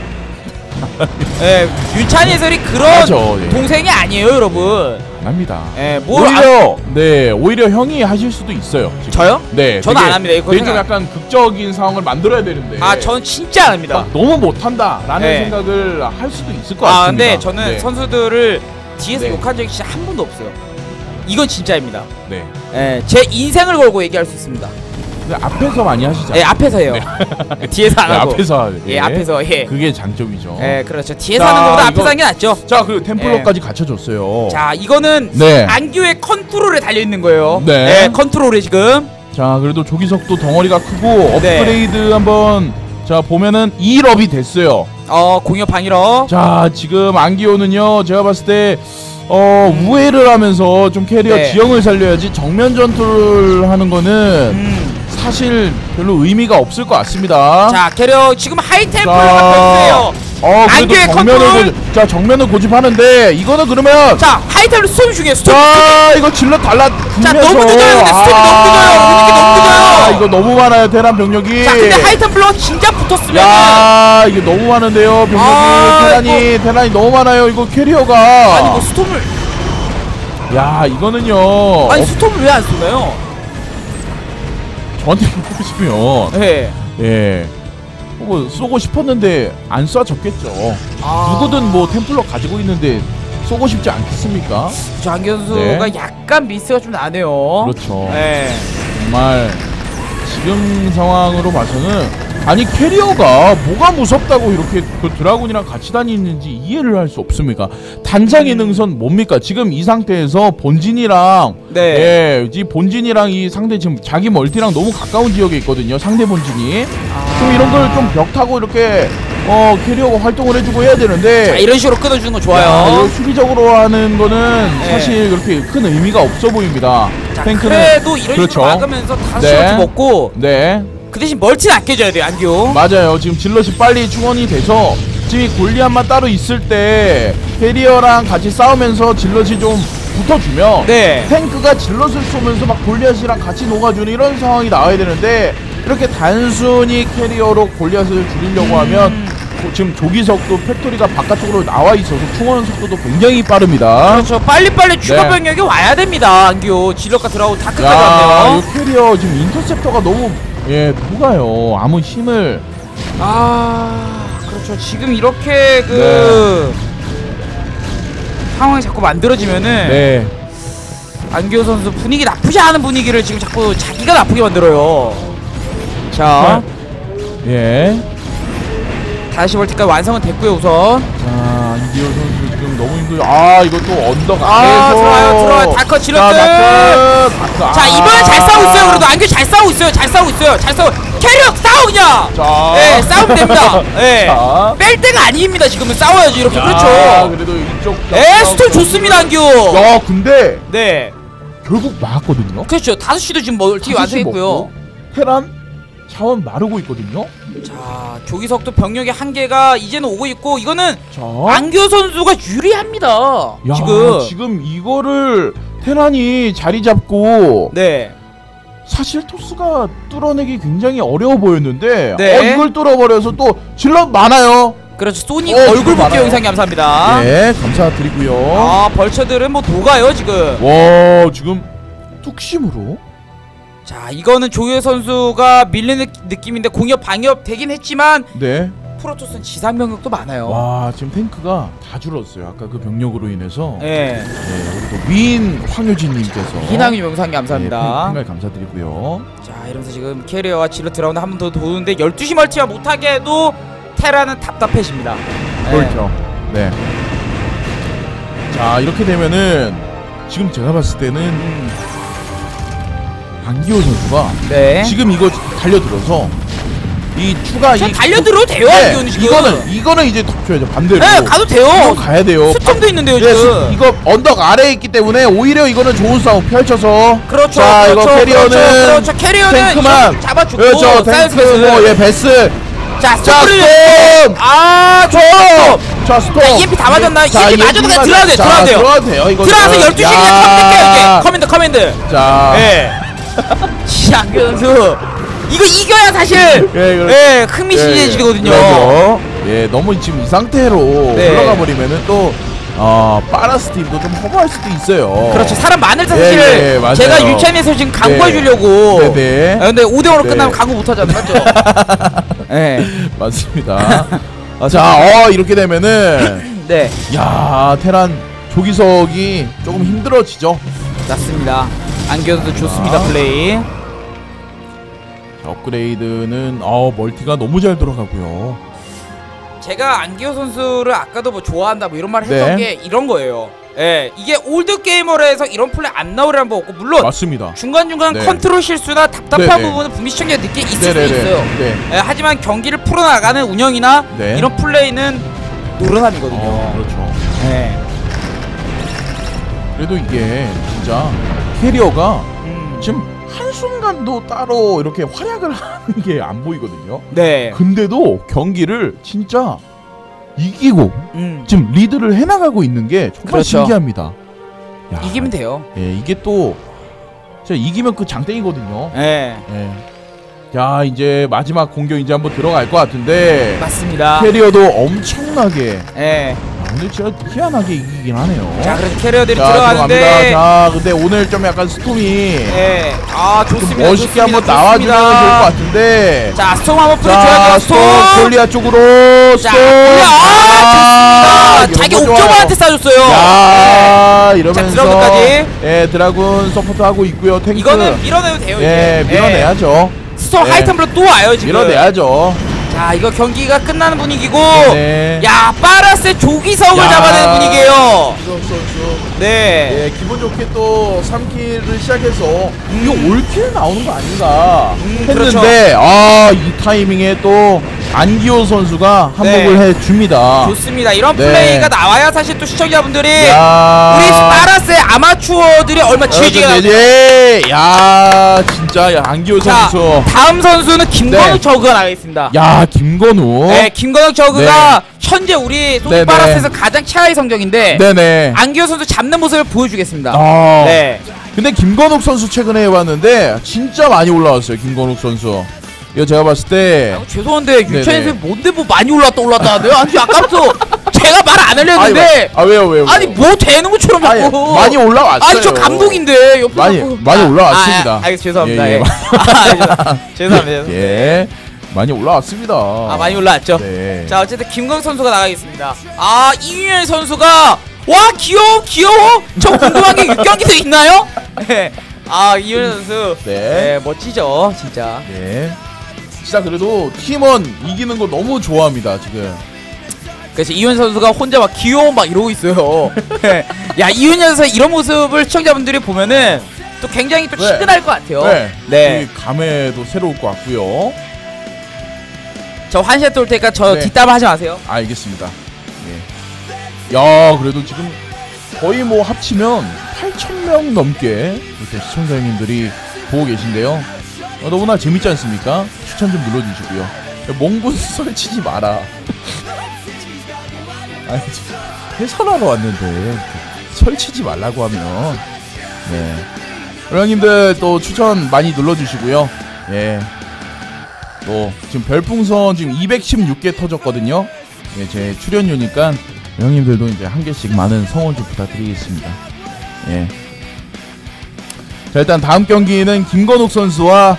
윤찬이 해설이 그런 맞아, 예. 동생이 아니에요 여러분. 안 합니다. 뭘 오히려 형이 하실 수도 있어요. 지금. 저요? 네. 저는 안 합니다. 이거 되게 좀 약간 극적인 상황을 만들어야 되는데. 전 진짜 안 합니다. 너무 못한다라는 네. 생각을 할 수도 있을 것 같습니다. 근데 저는 선수들을 뒤에서 네. 욕한 적이 진짜 한 번도 없어요. 이건 진짜입니다. 네. 제 인생을 걸고 얘기할 수 있습니다. 근데 앞에서 많이 하시잖아요. 앞에서 해요. 뒤에서 안 하고. 앞에서 앞에서 그게 장점이죠. 그렇죠. 뒤에서 하는 것보다 앞에서 하는 게 낫죠. 자, 그리고 템플러까지 갖춰줬어요. 자, 이거는 안규의 컨트롤에 달려 있는 거예요. 컨트롤에 지금. 자, 그래도 조기석도 덩어리가 크고 업그레이드 한번 자 보면은 2럽이 됐어요. 공여 방일업. 자, 지금 안기호는요, 제가 봤을 때 우회를 하면서 좀 캐리어 지형을 살려야지 정면 전투를 하는 거는 사실 별로 의미가 없을 것 같습니다. 자 캐리어 지금 하이템플러가 변수예요. 안규의 컨트롤. 정면을 고집하는데 이거는 그러면 하이템플러 스톰 중에 스톰. 이거 질러 달라붙면서 너무 늦어요. 근데 스톰이 너무 늦어요. 오는 게 너무 늦어요. 이거 너무 많아요 테란 병력이. 근데 하이템플러 진짜 붙었으면 이게 너무 많은데요 병력이. 테란이 너무 많아요. 이거 캐리어가 아니 뭐 스톰을 이거는요 스톰을 왜 안 쏘나요? 저한테 보시면 뭐 쏘고 싶었는데 안 쏴졌겠죠. 누구든 뭐 템플러 가지고 있는데 쏘고 싶지 않겠습니까? 안규 선수가 약간 미스가 좀 나네요. 그렇죠. 정말 지금 상황으로 봐서는 캐리어가 뭐가 무섭다고 이렇게 그 드라군이랑 같이 다니는지 이해를 할 수 없습니까? 단장의 능선 뭡니까? 지금 이 상태에서 본진이랑 이 본진이랑 이 상대 지금 자기 멀티랑 너무 가까운 지역에 있거든요. 상대 본진이 좀 이런 걸 좀 벽 타고 이렇게 캐리어가 활동을 해주고 해야 되는데 이런 식으로 끊어주는 거 좋아요. 수비적으로 하는 거는 사실 그렇게 큰 의미가 없어 보입니다. 탱크는 그래도 이런 식으로 막으면서 5시 먹고 그 대신 멀티는 아껴줘야 돼요 안규. 맞아요. 지금 질럿이 빨리 충원이 돼서 지금 골리앗만 따로 있을 때 캐리어랑 같이 싸우면서 질럿이 좀 붙어주면 네. 탱크가 질럿을 쏘면서 막 골리앗이랑 같이 녹아주는 이런 상황이 나와야 되는데 이렇게 단순히 캐리어로 골리앗을 줄이려고 하면 지금 조기석도 팩토리가 바깥쪽으로 나와 있어서 충원 속도도 굉장히 빠릅니다. 그렇죠. 빨리빨리 추가 네. 병력이 와야 됩니다. 안규 질럿가 들어가고 다크까지 야, 왔네요. 이 캐리어 지금 인터셉터가 너무 녹아요. 아무 힘을. 그렇죠. 지금 이렇게 그 상황이 자꾸 만들어지면은 네. 안규호 선수 분위기 나쁘지 않은 분위기를 지금 자꾸 자기가 나쁘게 만들어요. 자, 예. 다시 볼티까지 완성은 됐고요. 우선 자, 안기호 선수 지금 너무 힘들죠. 이것도 언덕 들어와요. 다커 질럿들. 자, 이번엔 잘 싸우고 있어요. 그래도 안규호 잘 싸우고 있어요. 잘 싸우고 캐리어 싸워 그냥. 자, 네, 싸우면 됩니다. 네. 자. 뺄 때가 아닙니다. 지금은 싸워야지 이렇게. 그렇죠. 그래도 이쪽. 스톤 좋습니다, 안규호. 야, 근데 네. 결국 막았거든요. 그렇죠. 5시도 지금 멀티 완성했고요. 테란 자원 마르고 있거든요. 자, 조기석도 병력의 한계가 이제는 오고 있고 이거는 자, 안규호 선수가 유리합니다. 야, 지금 이거를 테란이 자리 잡고 네. 사실 토스가 뚫어내기 굉장히 어려워 보였는데 네. 이걸 뚫어버려서 또 질럿 많아요. 그렇죠. 소닉 지금 얼굴 볼게요. 많아요. 영상 감사합니다. 네, 감사드리고요. 벌처들은 뭐 녹아요 지금. 와, 지금 뚝심으로. 자, 이거는 조효 선수가 밀리는 느낌인데 공격 방역 되긴 했지만 네. 프로토스는 지상 병력도 많아요. 와, 지금 탱크가 다 줄었어요. 아까 그 병력으로 인해서. 네. 우리 또 미인 황효진님께서 희망의 영상 감사합니다. 네, 감사드리고요. 자, 이러면서 지금 캐리어와 질러 들어오는데 한 번 더 도는데 12시 멀티가 못하게 해도 테라는 답답해집니다. 그렇죠. 네. 자, 이렇게 되면은 지금 제가 봤을 때는 안기호 선수가 네. 지금 이거 달려들어서 이 추가 저 달려들어도 돼요. 안기호는 지금. 이거는 이제 덮쳐야죠. 반대로. 네, 가도 돼요. 이건 가야 돼요. 스톰도 있는데요 네, 지금. 이거 언덕 아래에 있기 때문에 오히려 이거는 좋은 싸움 펼쳐서. 그렇죠. 자, 그렇죠, 이거 캐리어는 그렇죠. 캐리어는 탱크만 이렇게 잡아주고. 그렇죠. 사이언스 탱크 베스. 베스. 자, 자, 스톰. 스톰. 자, 스톰. 자, EMP 다 맞았나? 자, EMP 맞아도 그냥 들어가도 돼요. 자, 들어가도 돼요. 이거. 들어가서 12시에 그냥 컴 뗄게요 이제. 커맨드. 자. 예. 안규호 선수 이거 이겨야 사실 흥미진진해지거든요. 예, 너무 지금 이 상태로 네. 올라가 버리면은 또 파라스 팀도 좀 허무할 수도 있어요. 그렇죠. 사람 많을 때 사실 네, 맞아요. 제가 유치원에서 지금 강구해 주려고. 네, 네. 근데 5대5로 네. 끝나면 강구 못 하잖아요. 맞죠? 네. 맞습니다. 자, 이렇게 되면은 네. 야, 테란 조기석이 조금 힘들어지죠. 맞습니다. 안겨도 좋습니다. 플레이. 업그레이드는 멀티가 너무 잘 돌아가고요. 제가 안기호 선수를 아까도 뭐 좋아한다 뭐 이런 말 했던 네. 게 이런 거예요. 예, 이게 올드 게이머로 해서 이런 플레이 안 나오려는 법 없고 물론 맞습니다. 중간중간 네. 컨트롤 실수나 답답한 네네. 부분은 분명히 시청자들께 있을 수 네네네. 있어요. 네. 예, 하지만 경기를 풀어나가는 운영이나 네. 이런 플레이는 노련함이거든요. 그렇죠. 네. 그래도 이게 진짜 캐리어가 음. 지금 한순간도 따로 이렇게 활약을 하는 게 안 보이거든요. 네. 근데도 경기를 진짜 이기고 음. 지금 리드를 해나가고 있는 게 정말 그렇죠. 신기합니다. 야, 이기면 돼요. 예, 이게 또 진짜 이기면 그 장땡이거든요. 예. 예. 자, 이제 마지막 공격 이제 한번 들어갈 것 같은데 맞습니다. 캐리어도 엄청나게 예. 오늘 진짜 희한하게 이기긴 하네요. 자, 그래서 캐리어들이 자, 들어가는데 들어갑니다. 자, 근데 오늘 좀 약간 스톰이 예. 좀 좋습니다. 멋있게 좋습니다. 한번 나와주면 좋을 것 같은데. 자, 스톰 한번 자, 뿌려줘야 돼요. 스톰 스톰. 골리아 쪽으로 자, 스톰. 좋습니다. 자기 이런 거 옥저버한테 좋아요. 쏴줬어요. 야, 이러면서 드라군까지. 예, 드라군 서포트 하고 있고요. 탱크. 이거는 밀어내도 돼요. 예, 이제. 밀어내야죠. 스톰 예. 하이템플로 또 와요 지금. 밀어내야죠. 자, 이거 경기가 끝나는 분위기고. 네. 야, 파라스의 조기석을 야. 잡아내는 분위기예요. 이성 선수. 네. 예, 기분 좋게 또 3킬을 시작해서 이거 올킬 나오는 거 아닌가 했는데 그렇죠. 이 타이밍에 또 안기호 선수가 한몫을 네. 해줍니다. 좋습니다. 이런 네. 플레이가 나와야 사실 또 시청자분들이 야. 우리 파라스의 아마추어들이 얼마 지지가 나요. 야, 진짜 야, 안기호 자, 선수. 다음 선수는 김건욱 네. 저그가 나가겠습니다. 야, 김건우. 네, 김건욱 저그가 현재 우리 네네. 소닉바라스에서 가장 최하위 성적인데 네네. 안기호 선수 잡는 모습을 보여주겠습니다. 아. 네. 근데 김건욱 선수 최근에 해봤는데 진짜 많이 올라왔어요. 김건욱 선수. 이거 제가 봤을 때 죄송한데 네네. 유치원에서 뭔데 뭐 많이 올랐다 하는데요? 아니 아까부터 제가 말 안 하려 했는데 왜요? 아니 뭐 되는 것처럼 아니, 자꾸 많이 올라왔어요. 아니 저 감독인데 옆에 많이 올라왔습니다. 죄송합니다. 예, 예. 죄송합니다. 예. 많이 올라왔습니다. 많이 올라왔죠. 네. 자 어쨌든 김건욱 선수가 나가겠습니다. 이윤열 선수가 와 귀여워 저 궁금한 게 6경기도 있나요? 네. 이윤열 선수 네. 멋지죠 진짜. 네. 진짜 그래도 팀원 이기는 거 너무 좋아합니다 지금. 그래서 이윤열 선수가 혼자 막 귀여워 막 이러고 있어요. 야 이윤열 선수 이런 모습을 시청자분들이 보면은 또 굉장히 또 친근할 것 같아요. 네. 감회도 새로울 것 같고요. 저 환시에 올 테니까 저 네. 뒷담화 하지 마세요. 알겠습니다. 예. 야, 그래도 지금 거의 뭐 합치면 8,000명 넘게 이렇게 시청자 형님들이 보고 계신데요. 너무나 재밌지 않습니까? 추천 좀 눌러주시고요. 몽군 설치지 마라. 아니 지금 해설하러 왔는데 설치지 말라고 하면 네. 우리 형님들 또 추천 많이 눌러주시고요. 예. 또 지금 별풍선 지금 216개 터졌거든요. 예, 제 출연료니까 형님들도 이제 한 개씩 많은 성원 좀 부탁드리겠습니다. 예. 자 일단 다음 경기는 김건욱 선수와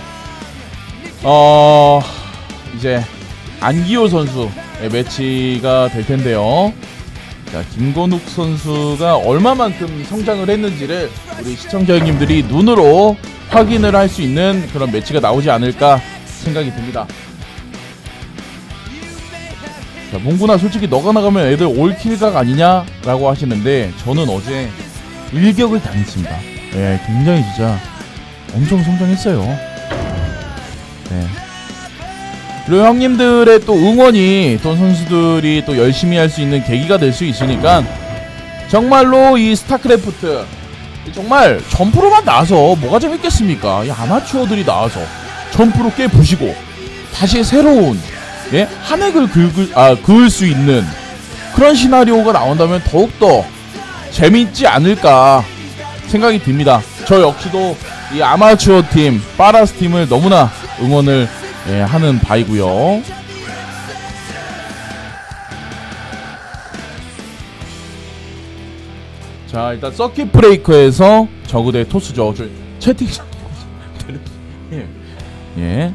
이제 안기호 선수의 매치가 될 텐데요. 자 김건욱 선수가 얼마만큼 성장을 했는지를 우리 시청자 형님들이 눈으로 확인을 할 수 있는 그런 매치가 나오지 않을까 생각이 듭니다. 자, 몽구나 솔직히 너가 나가면 애들 올킬각 아니냐? 라고 하시는데 저는 어제 일격을 당했습니다. 예, 굉장히 진짜 엄청 성장했어요. 네. 그리고 형님들의 또 응원이 또 선수들이 또 열심히 할 수 있는 계기가 될 수 있으니까 정말로 이 스타크래프트 정말 점프로만 나와서 뭐가 재밌겠습니까? 이 아마추어들이 나와서 점프로 깨 부시고 다시 새로운 한 획을 그을 수 있는 그런 시나리오가 나온다면 더욱더 재밌지 않을까 생각이 듭니다. 저 역시도 이 아마추어 팀 빠라스 팀을 너무나 응원을 하는 바이고요. 자 일단 서킷 브레이커에서 저그 대 토스죠. 저 채팅 예.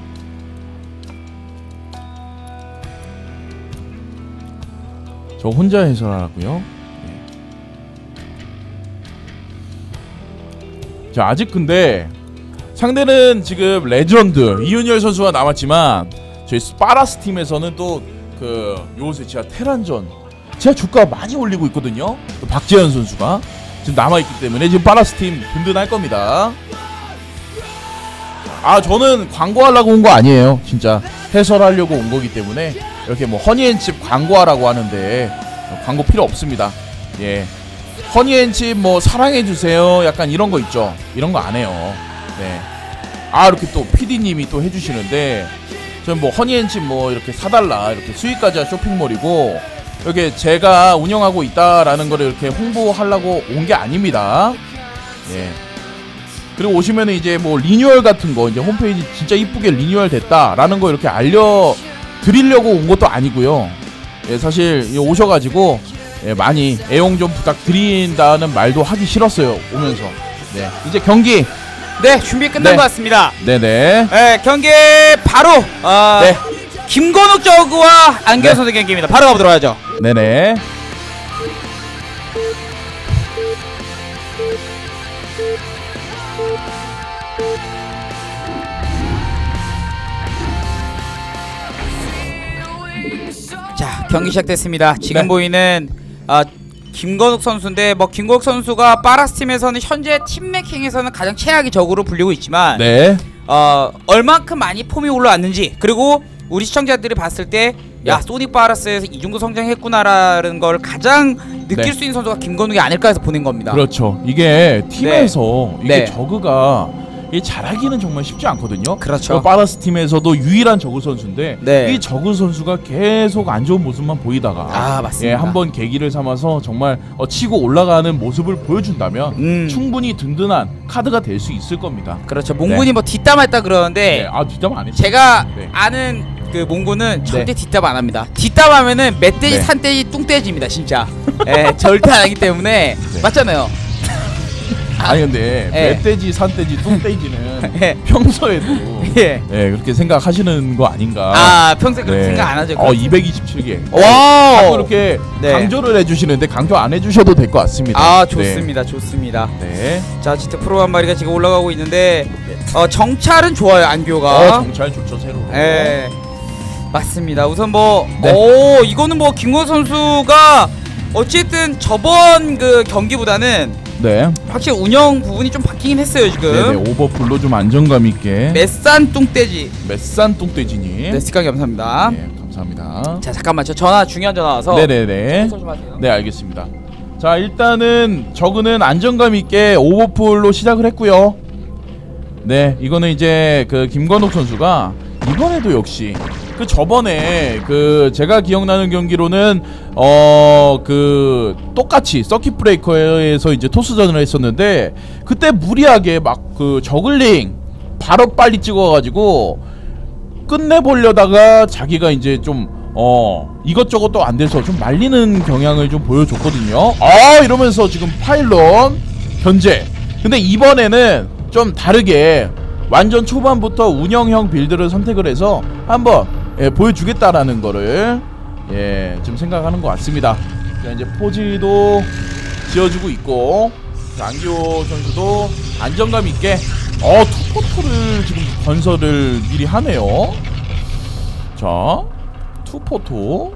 저 혼자 해설하라고요. 자 아직 근데 상대는 지금 레전드 이윤열 선수가 남았지만 저희 스파라스 팀에서는 또 그 요새 진짜 테란전 제가 주가 많이 올리고 있거든요. 또 박재현 선수가 지금 남아있기 때문에 지금 파라스 팀 든든할 겁니다. 저는 광고하려고 온 거 아니에요. 진짜 해설하려고 온 거기 때문에 이렇게 뭐 허니앤칩 광고하라고 하는데 광고 필요 없습니다. 예, 허니앤칩 뭐 사랑해주세요 약간 이런 거 있죠. 이런 거 안 해요. 네. 이렇게 또 PD님이 또 해주시는데 저는 뭐 허니앤칩 뭐 이렇게 사달라 이렇게 수익가자 쇼핑몰이고 이렇게 제가 운영하고 있다라는 거를 이렇게 홍보하려고 온 게 아닙니다. 예. 그리고 오시면은 이제 뭐 리뉴얼 같은 거 이제 홈페이지 진짜 이쁘게 리뉴얼 됐다라는 거 이렇게 알려드리려고 온 것도 아니고요. 예, 사실 오셔가지고 많이 애용 좀 부탁드린다는 말도 하기 싫었어요 오면서. 네, 이제 경기 준비 끝난 것 같습니다. 네네. 경기 바로 김건욱 저그와 안기호 선수 경기입니다. 바로 가보도록 하죠. 네네. 자 경기 시작됐습니다. 지금 보이는 김건욱 선수인데 뭐 김건욱 선수가 파라스 팀에서는 현재 팀 랭킹에서는 가장 최악의 적으로 불리고 있지만 얼만큼 많이 폼이 올라왔는지 그리고 우리 시청자들이 봤을 때 야 소닉 파라스에서 이 정도 성장했구나라는 걸 가장 느낄 수 있는 선수가 김건욱이 아닐까 해서 보낸 겁니다. 그렇죠. 이게 팀에서 이게 저그가 이 잘하기는 정말 쉽지 않거든요. 그렇죠. 바라스 팀에서도 유일한 저그 선수인데 네. 이 저그 선수가 계속 안 좋은 모습만 보이다가 맞습니다. 한번 계기를 삼아서 정말 치고 올라가는 모습을 보여준다면 충분히 든든한 카드가 될 수 있을 겁니다. 그렇죠. 몽군이 뭐 뒷담했다 그러는데 뒷담 안 했죠. 제가 아는 그 몽군은 절대 뒷담 안 합니다. 뒷담하면은 멧돼지, 산돼지, 뚱돼지입니다, 진짜. 절대 안 하기 때문에 맞잖아요. 아니 근데 멧돼지, 산돼지, 뚱돼지는 평소에도 그렇게 생각하시는 거 아닌가? 평소에 그렇게 생각 안 하죠. 227개. 와, 그렇게 강조를 해주시는데 강조 안 해주셔도 될 것 같습니다. 좋습니다, 좋습니다. 네. 자, 진짜 프로 한 마리가 지금 올라가고 있는데 정찰은 좋아요, 안교가. 정찰 좋죠, 새로. 맞습니다. 우선 뭐, 이거는 뭐 김건우 선수가 어쨌든 저번 그 경기보다는 확실히 운영 부분이 좀 바뀌긴 했어요 지금. 네네, 오버풀로 좀 안정감 있게. 맷산 뚱돼지. 맷산 뚱돼지님. 네, 스티커 감사합니다. 네, 감사합니다. 자, 잠깐만, 저 중요한 전화 와서. 네네네. 네, 알겠습니다. 자, 일단은 저그는 안정감 있게 오버풀로 시작을 했고요. 네, 이거는 이제 그 김건욱 선수가 이번에도 역시 그 저번에 그 제가 기억나는 경기로는 그 똑같이 서킷 브레이커에서 이제 토스전을 했었는데 그때 무리하게 막 그 저글링 바로 빨리 찍어가지고 끝내보려다가 자기가 이제 좀 이것저것 또 안 돼서 좀 말리는 경향을 좀 보여줬거든요. 이러면서 지금 파일럿 견제. 근데 이번에는 좀 다르게 완전 초반부터 운영형 빌드를 선택을 해서 한번 보여주겠다라는 거를 좀 생각하는 것 같습니다. 자, 이제 포지도 지어주고 있고 안기호 선수도 안정감 있게 투포토를 지금 건설을 미리 하네요. 자, 투포토.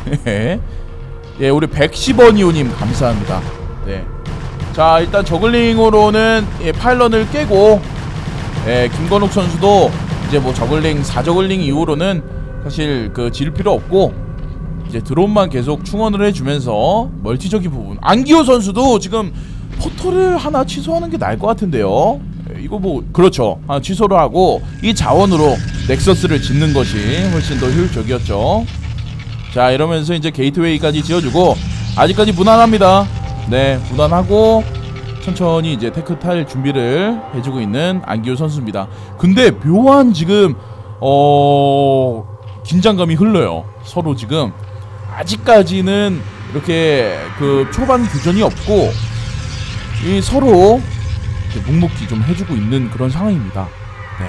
우리 110원이오님 감사합니다. 네. 자, 일단 저글링으로는 파일런을 깨고 김건욱 선수도 이제 뭐 저글링 4저글링 이후로는 사실 그 지을 필요 없고 이제 드론만 계속 충원을 해주면서 멀티적인 부분. 안기호 선수도 지금 포토를 하나 취소하는 게 나을 것 같은데요. 이거 뭐 그렇죠. 취소를 하고 이 자원으로 넥서스를 짓는 것이 훨씬 더 효율적이었죠. 자, 이러면서 이제 게이트웨이까지 지어주고 아직까지 무난합니다. 네, 무난하고 천천히 이제 테크 탈 준비를 해주고 있는 안기호 선수입니다. 근데 묘한 지금 긴장감이 흘러요. 서로 지금 아직까지는 이렇게 그 초반 교전이 없고 이 서로 묵묵히 좀 해주고 있는 그런 상황입니다. 네.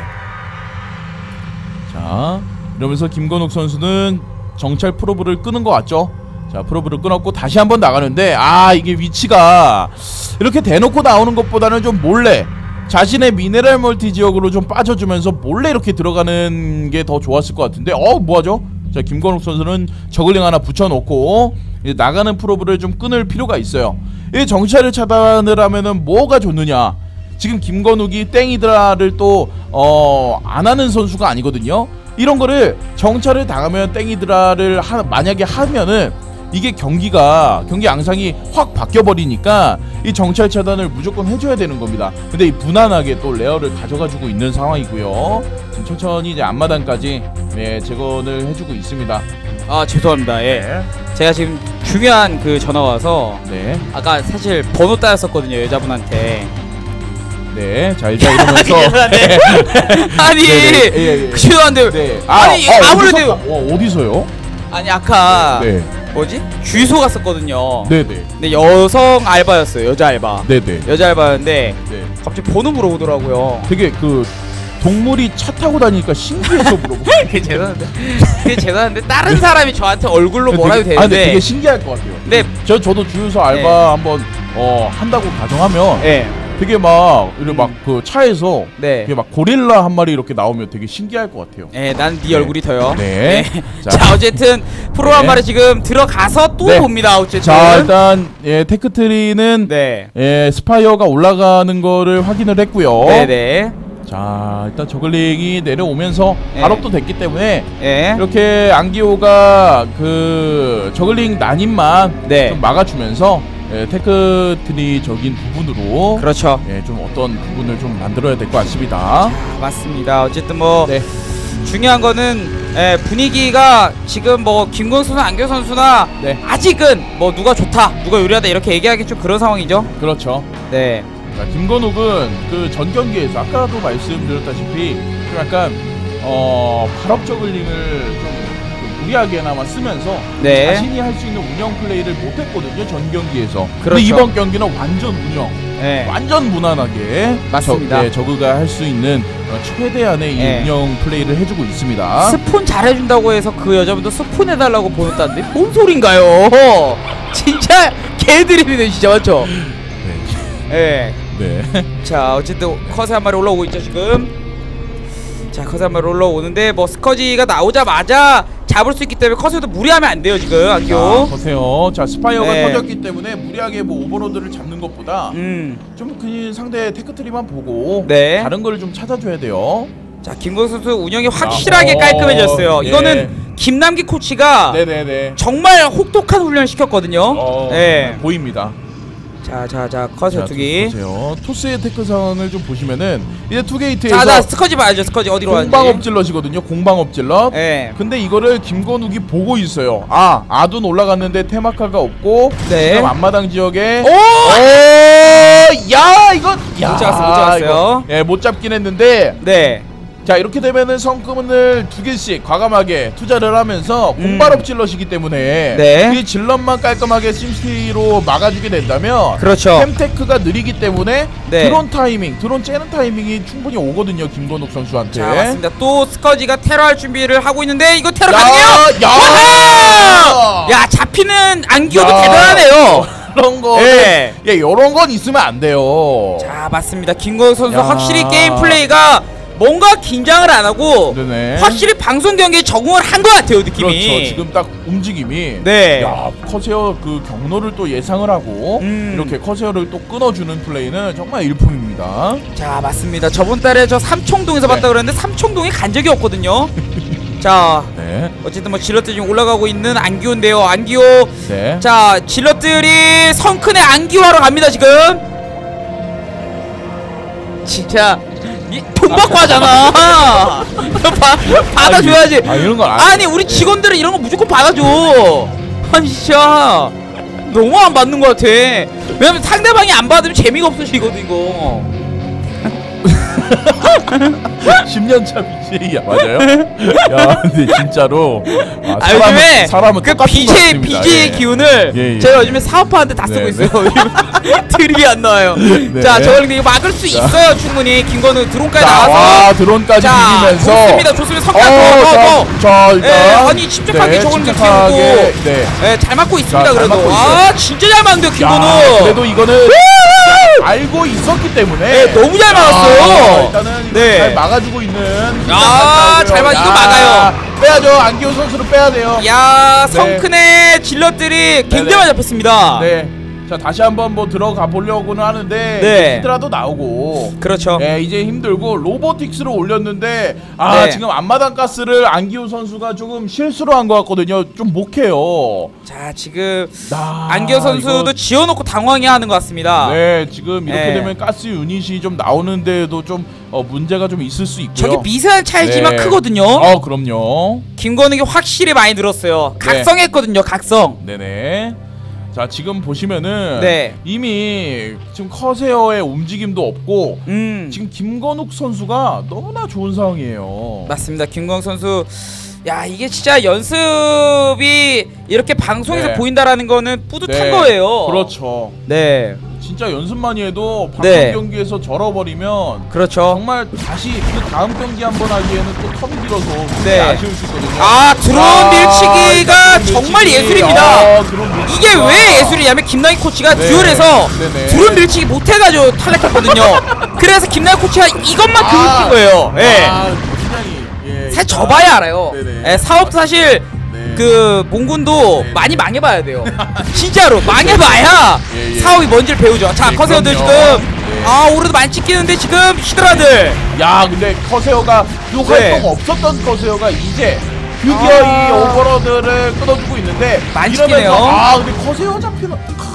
자, 이러면서 김건욱 선수는 정찰 프로브를 끄는 것 같죠? 자, 프로브를 끊었고 다시 한번 나가는데 이게 위치가 이렇게 대놓고 나오는 것보다는 좀 몰래 자신의 미네랄 멀티 지역으로 좀 빠져주면서 몰래 이렇게 들어가는 게 더 좋았을 것 같은데 뭐하죠? 자, 김건욱 선수는 저글링 하나 붙여놓고 이제 나가는 프로브를 좀 끊을 필요가 있어요. 이 정찰을 차단을 하면은 뭐가 좋느냐? 지금 김건욱이 땡이드라를 또 안 하는 선수가 아니거든요. 이런 거를 정찰을 당하면 땡이드라를 만약에 하면은 이게 경기 양상이 확 바뀌어버리니까 이 정찰 차단을 무조건 해줘야 되는 겁니다. 근데 이 무난하게 또 레어를 가져가지고 있는 상황이고요. 지금 천천히 이제 앞마당까지 재건을 해주고 있습니다. 죄송합니다. 제가 지금 중요한 그 전화 와서 아까 사실 번호 따였었거든요, 여자분한테. 네, 자, 일단 이러면서 아니 죄송한데 아무래도 어디서요? 아니 아까 뭐지? 주유소 갔었거든요. 네네. 근데 여성 알바였어요. 여자 알바. 네네. 여자 알바였는데 갑자기 번호 물어보더라고요. 되게 그 동물이 차 타고 다니니까 신기해서 물어보고. 그게 죄송한데 다른 사람이 저한테 얼굴로 뭐라 해도 되는데 되게 신기할 것 같아요. 네. 저도 주유소 알바 한번 한다고 가정하면 되게 막 이렇게 막 그 차에서 되게 막 고릴라 한 마리 이렇게 나오면 되게 신기할 것 같아요. 난 네 얼굴이 더요. 자, 어쨌든 프로 한 마리 지금 들어가서 또 봅니다. 어쨌든 자, 일단 테크트리는 스파이어가 올라가는 거를 확인을 했고요. 네네. 자, 일단 저글링이 내려오면서 발업도 됐기 때문에 이렇게 안기호가 그 저글링 난입만 좀 막아주면서 테크트리적인 부분으로 그렇죠. 좀 어떤 부분을 좀 만들어야 될 것 같습니다. 맞습니다. 어쨌든 뭐 네. 중요한 거는 분위기가 지금 뭐 김건 선수나 안교 선수나 네. 아직은 뭐 누가 좋다, 누가 유리하다 이렇게 얘기하기 좀 그런 상황이죠. 그렇죠. 네. 자, 김건욱은 그 전 경기에서 아까도 말씀드렸다시피 좀 약간 발업 저글링을 좀 무리하게나마 쓰면서 네. 자신이 할 수 있는 운영 플레이를 못했거든요, 전 경기에서. 그렇죠. 근데 이번 경기는 완전 운영, 네. 완전 무난하게 맞습니다. 저그가 할 수 있는 최대한의 이 네. 운영 플레이를 해주고 있습니다. 스폰 잘해준다고 해서 그 여자분도 스폰 해달라고 보냈다는데 뭔 소린가요? 진짜 개드립이네 진짜, 맞죠? 네. 네. 네. 자, 어쨌든 컷에 한 마리 올라오고 있죠 지금. 자, 컷에 한 마리 올라오는데 뭐 스커지가 나오자마자 잡을 수 있기 때문에 컷에도 무리하면 안 돼요 지금 안교. 보세요. 자, 스파이어가 네. 터졌기 때문에 무리하게 뭐 오버로드를 잡는 것보다 좀 그냥 상대 테크트리만 보고 네. 다른 거를 좀 찾아줘야 돼요. 자, 김건 선수 운영이 확실하게 깔끔해졌어요. 예. 이거는 김남기 코치가 네네네. 정말 혹독한 훈련 시켰거든요. 네. 보입니다. 자, 컷에 두기. 보세요. 토스의 테크 상황을 좀 보시면은 이제 투게이트에서 자, 나 스커지 봐야죠. 스커지 어디로 가는지. 공방업 질럿이거든요. 공방업 질럿. 네. 근데 이거를 김건욱이 보고 있어요. 아둔 올라갔는데 테마카가 없고 네. 지금 앞마당 지역에 오! 야 이거 야 못 잡았어요. 못 잡긴 했는데 네. 자, 이렇게 되면은 성금을 2개씩 과감하게 투자를 하면서 공발업 질럿이기 때문에 네. 이 질럿만 깔끔하게 심시티로 막아주게 된다면 그렇죠. 템테크가 느리기 때문에 네. 드론 타이밍, 드론 째는 타이밍이 충분히 오거든요, 김건욱 선수한테. 자, 맞습니다. 또 스커지가 테러할 준비를 하고 있는데 이거 테러 야, 가능해요? 야! 와하! 야, 잡히는 안기호도 야. 대단하네요. 그런 거, 예. 요런 건 있으면 안 돼요. 자, 맞습니다. 김건욱 선수 야. 확실히 게임 플레이가 뭔가 긴장을 안 하고 네네. 확실히 방송 경기에 적응을 한 것 같아요, 느낌이. 그렇죠. 지금 딱 움직임이. 네. 야, 커세어 그 경로를 또 예상을 하고 이렇게 커세어를 또 끊어주는 플레이는 정말 일품입니다. 자, 맞습니다. 저번 달에 저 삼청동에서 네. 봤다 그랬는데 삼청동에 간 적이 없거든요. 자, 네. 어쨌든 뭐 질럿들 지금 올라가고 있는 안기호인데요. 안기호. 네. 자, 질럿들이 성큰의 안기호하러 갑니다 지금. 진짜 돈 받고 하잖아. 받아줘야지. 이런 건 아니, 우리 직원들은 이런 거 무조건 받아줘. 아니 진짜 너무 안 받는 것 같아. 왜냐면 상대방이 안 받으면 재미가 없어지거든 이거. 10년차 BJ야 맞아요? 야 근데 진짜로 요즘에 사람은 그 똑같은 것 같습니다. BJ의 기운을 예. 제가 요즘에 사업하는데 다 쓰고 네, 있어요. 드립이 안 나와요. 네. 자, 저걸 근데 이거 막을 수 있어요 충분히. 김건우 드론까지 자, 나와서. 와 드론까지 자, 비비면서 좋습니다. 성공. 자 일단 아니 침착하게 저걸 이렇게 침착하게, 키우고 네. 잘 맞고 있습니다. 자, 잘 그래도 맞고 진짜 잘 맞는데요 야, 김건우. 그래도 이거는 알고 있었기 때문에 네, 너무 잘 막았어요. 일단은 네. 잘 막아주고 있는 잘 맞, 이거 막아요. 빼야죠. 안기호 선수를 빼야 돼요. 야, 네. 성큰의 질럿들이 굉장히 많이 잡혔습니다. 네. 자 다시 한번 뭐 들어가 보려고는 하는데 네. 히드라도 나오고 그렇죠. 네, 이제 힘들고 로보틱스로 올렸는데 네. 지금 앞마당 가스를 안기호 선수가 조금 실수로 한 것 같거든요. 좀 목해요. 자, 지금 안기호 선수도 이거... 지어놓고 당황해하는 것 같습니다. 네, 지금 이렇게 네. 되면 가스 유닛이 좀 나오는데도 좀 문제가 좀 있을 수 있고요. 저게 미세한 차이지만 네. 크거든요. 그럼요. 김건욱이 확실히 많이 늘었어요. 각성했거든요. 각성. 네네. 자 지금 보시면은 네. 이미 지금 커세어의 움직임도 없고 지금 김건욱 선수가 너무나 좋은 상황이에요. 맞습니다. 김건욱 선수, 야 이게 진짜 연습이 이렇게 방송에서 네. 보인다라는 거는 뿌듯한 네. 거예요. 그렇죠. 네. 진짜 연습만이 해도 방송 네. 경기에서 절어버리면 그렇죠. 정말 다시 그 다음 경기 한번 하기에는 또 텀이 길어서 네. 아쉬울 수 있거든요. 드론 밀치기가 드론 정말 밀치기. 예술입니다. 드론 밀치기가. 이게 왜 예술이냐면 김나희 코치가 네. 듀얼에서 네네. 드론 밀치기 못해가지고 탈락했거든요. 그래서 김나희 코치가 이것만 교육한 거예요. 예. 굉장히 사실 접어야 알아요. 네네. 예, 사업도 사실 그 몽군도 네. 많이 망해봐야 돼요. 진짜로 망해봐야 예. 사업이 뭔지를 배우죠. 자, 예, 커세어들 지금 그럼요. 네. 오르도 많이 찍히는데 지금 히드라들. 야 근데 커세어가 그 활동 네. 없었던 커세어가 이제 드디어 이 오버로드를 끊어주고 있는데 많이 이러면서 찍히네요. 근데 커세어 잡히는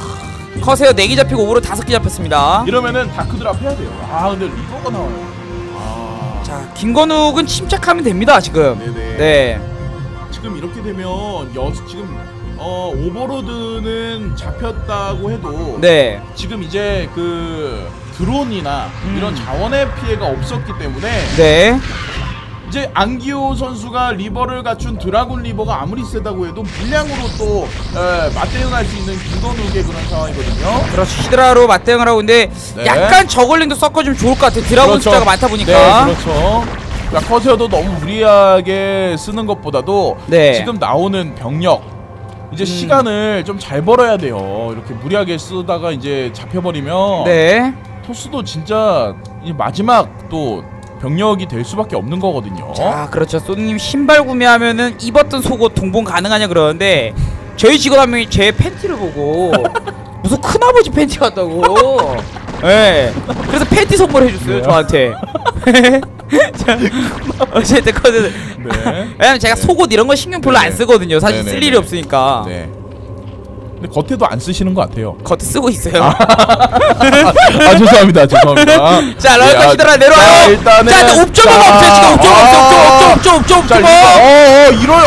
커세어 4개 잡히고 오버로 5개 잡혔습니다. 이러면은 다크 드랍 해야 돼요. 아 근데 리버가 나와요. 아. 자 김건욱은 침착하면 됩니다 지금. 네네. 네. 지금 이렇게 되면 지금 오버로드는 잡혔다고 해도 네. 지금 이제 그 드론이나 이런 자원의 피해가 없었기 때문에 네. 이제 안기호 선수가 리버를 갖춘 드라군 리버가 아무리 세다고 해도 물량으로 또 맞대응할 수 있는 김건욱의 그런 상황이거든요. 그렇죠. 히드라로 맞대응을 하고 있는데 네. 약간 저글링도 섞어주면 좋을 것 같아요. 드라군 그렇죠. 숫자가 많다 보니까. 네, 그렇죠. 그러니까 커세어도 너무 무리하게 쓰는 것보다도 네. 지금 나오는 병력 이제 시간을 좀 잘 벌어야 돼요. 이렇게 무리하게 쓰다가 이제 잡혀버리면 네. 토스도 진짜 이 마지막 또 병력이 될 수밖에 없는 거거든요. 자 그렇죠. 소님 신발 구매하면은 입었던 속옷 동봉 가능하냐 그러는데 저희 직원 한 명이 제 팬티를 보고 무슨 큰아버지 팬티 같다고. 네. 그래서 팬티 선물해줬어요 네. 저한테. 자, 어쨌든 네. 왜냐면 제가 속옷 이런 거 신경 별로 안 쓰거든요. 사실 네네네. 쓸 일이 없으니까. 네. 근데 겉에도 안 쓰시는 것 같아요. 겉에 쓰고 있어요. 아 죄송합니다. 죄송합니다. 자 럴커 히드라 내려와요. 자, 일단은 자 옵저버가 없어요 지금. 옵저버 자, 일단 이럴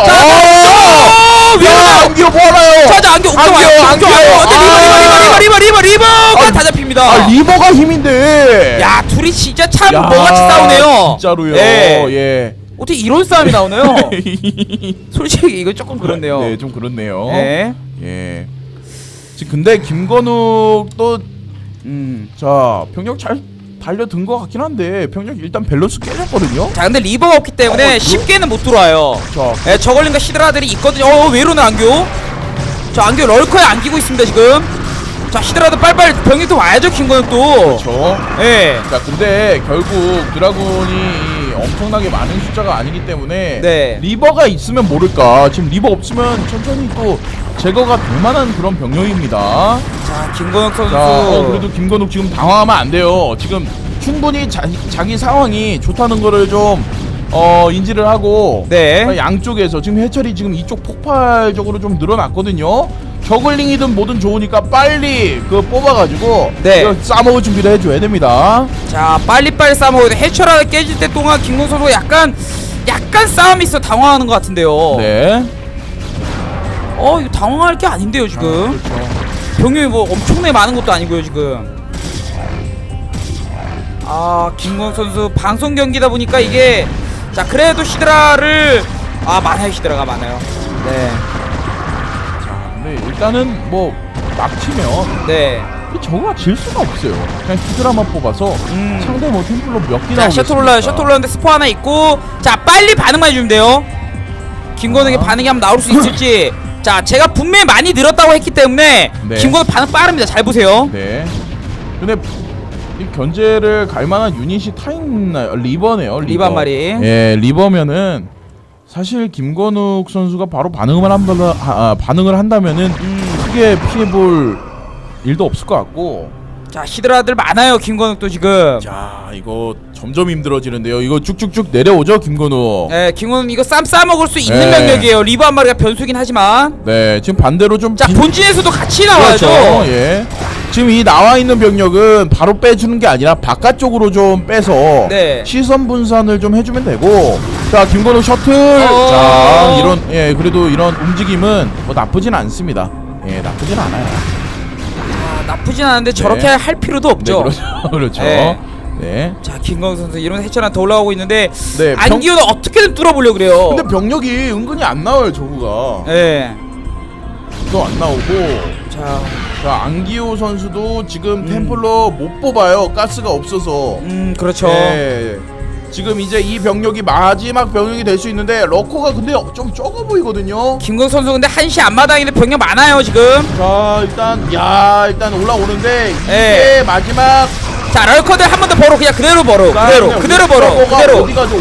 안기호 뭐 하나요? 자 안겨 리버가 다 잡힙니다. 아 리버가 힘인데. 야 둘이 진짜 참 뭐같이 싸우네요. 진짜로요. 네. 예. 어떻게 이런 싸움이 나오나요? 솔직히 이거 조금 그렇네요. 네, 좀 그렇네요. 네. 예. 지금 근데 김건욱도 자 병력 잘 달려든 것 같긴 한데 병력 일단 밸런스 깨졌거든요. 자 근데 리버가 없기 때문에 쉽게는 못 들어와요. 자, 네, 저걸링과 히드라들이 있거든요. 왜 이러네 안교? 자 안교 럴커에 안기고 있습니다 지금. 자 히드라도 빨리빨리 병력도 와야죠 김건욱도. 그렇죠. 네. 자 근데 결국 드라군이 엄청나게 많은 숫자가 아니기 때문에 네. 리버가 있으면 모를까. 지금 리버 없으면 천천히 또 제거가 될 만한 그런 병력입니다. 자 김건욱 선수. 자, 그래도 김건욱 지금 당황하면 안 돼요. 지금 충분히 자기 상황이 좋다는 거를 좀 인지를 하고 네. 양쪽에서 지금 해철이 지금 이쪽 폭발적으로 좀 늘어났거든요. 저글링이든 뭐든 좋으니까 빨리 그 뽑아가지고 네. 싸먹을 준비를 해줘야 됩니다. 자 빨리빨리 싸먹어야 돼. 해철하게 깨질 때 동안 김건욱 선수가 약간 싸움이 있어 당황하는 것 같은데요. 네. 이거 당황할 게 아닌데요 지금. 그렇죠. 병력이 뭐 엄청나게 많은 것도 아니고요 지금. 김건욱 선수 방송 경기다 보니까 이게 자 그래도 히드라를 많아요. 히드라가 많아요. 네. 근데 일단은 뭐 막치면 네. 저거가 질 수가 없어요. 그냥 히드라만 뽑아서 상대 뭐 템플러 몇 개나. 자 셔틀 올라요. 셔틀 올라오는데 스포 하나 있고 자 빨리 반응만 해주면 돼요. 김건욱의 반응이 한번 나올 수 있을지. 자 제가 분명히 많이 늘었다고 했기 때문에 네. 김건욱 반응 빠릅니다. 잘 보세요. 네. 근데 이 견제를 갈 만한 유닛이 타 있나요? 리버네요. 리버 한 마리. 예, 리버면은 사실 김건욱 선수가 바로 반응을 한다면은 크게 피해볼 일도 없을 것 같고. 자 히드라들 많아요. 김건욱도 지금. 자 이거 점점 힘들어지는데요. 이거 쭉쭉쭉 내려오죠 김건욱. 네, 김건욱 이거 쌈 싸먹을 수 있는 네. 병력이에요. 리버 한 마리가 변수긴 하지만. 네, 지금 반대로 좀 자 본진에서도 같이 나와야죠. 그렇죠. 예. 지금 이 나와 있는 병력은 바로 빼주는 게 아니라 바깥쪽으로 좀 빼서 네. 시선 분산을 좀 해주면 되고. 자 김건욱 셔틀. 자 이런 그래도 이런 움직임은 뭐 나쁘진 않습니다. 예, 나쁘진 않아요. 나쁘진 않은데 저렇게 할 필요도 없죠. 네, 그렇죠. 그렇죠. 네. 네. 자 김건욱 선수 이런 해처럼 더 올라가고 있는데 네, 안기호는 어떻게든 뚫어보려고 그래요. 근데 병력이 은근히 안 나와요 저구가. 네. 또 안 나오고. 자 안기호 선수도 지금 템플러 못 뽑아요. 가스가 없어서. 그렇죠. 네. 지금 이제 이 병력이 마지막 병력이 될 수 있는데 러커가 근데 좀 적어 보이거든요. 김건욱 선수 근데 한시 앞마당인데 병력 많아요 지금. 자 일단 올라오는데 이게 네. 마지막. 자 럴커들 한 번 더 벌어. 그냥 그대로 벌어. 그대로 벌어. 그대로 어디 가죠?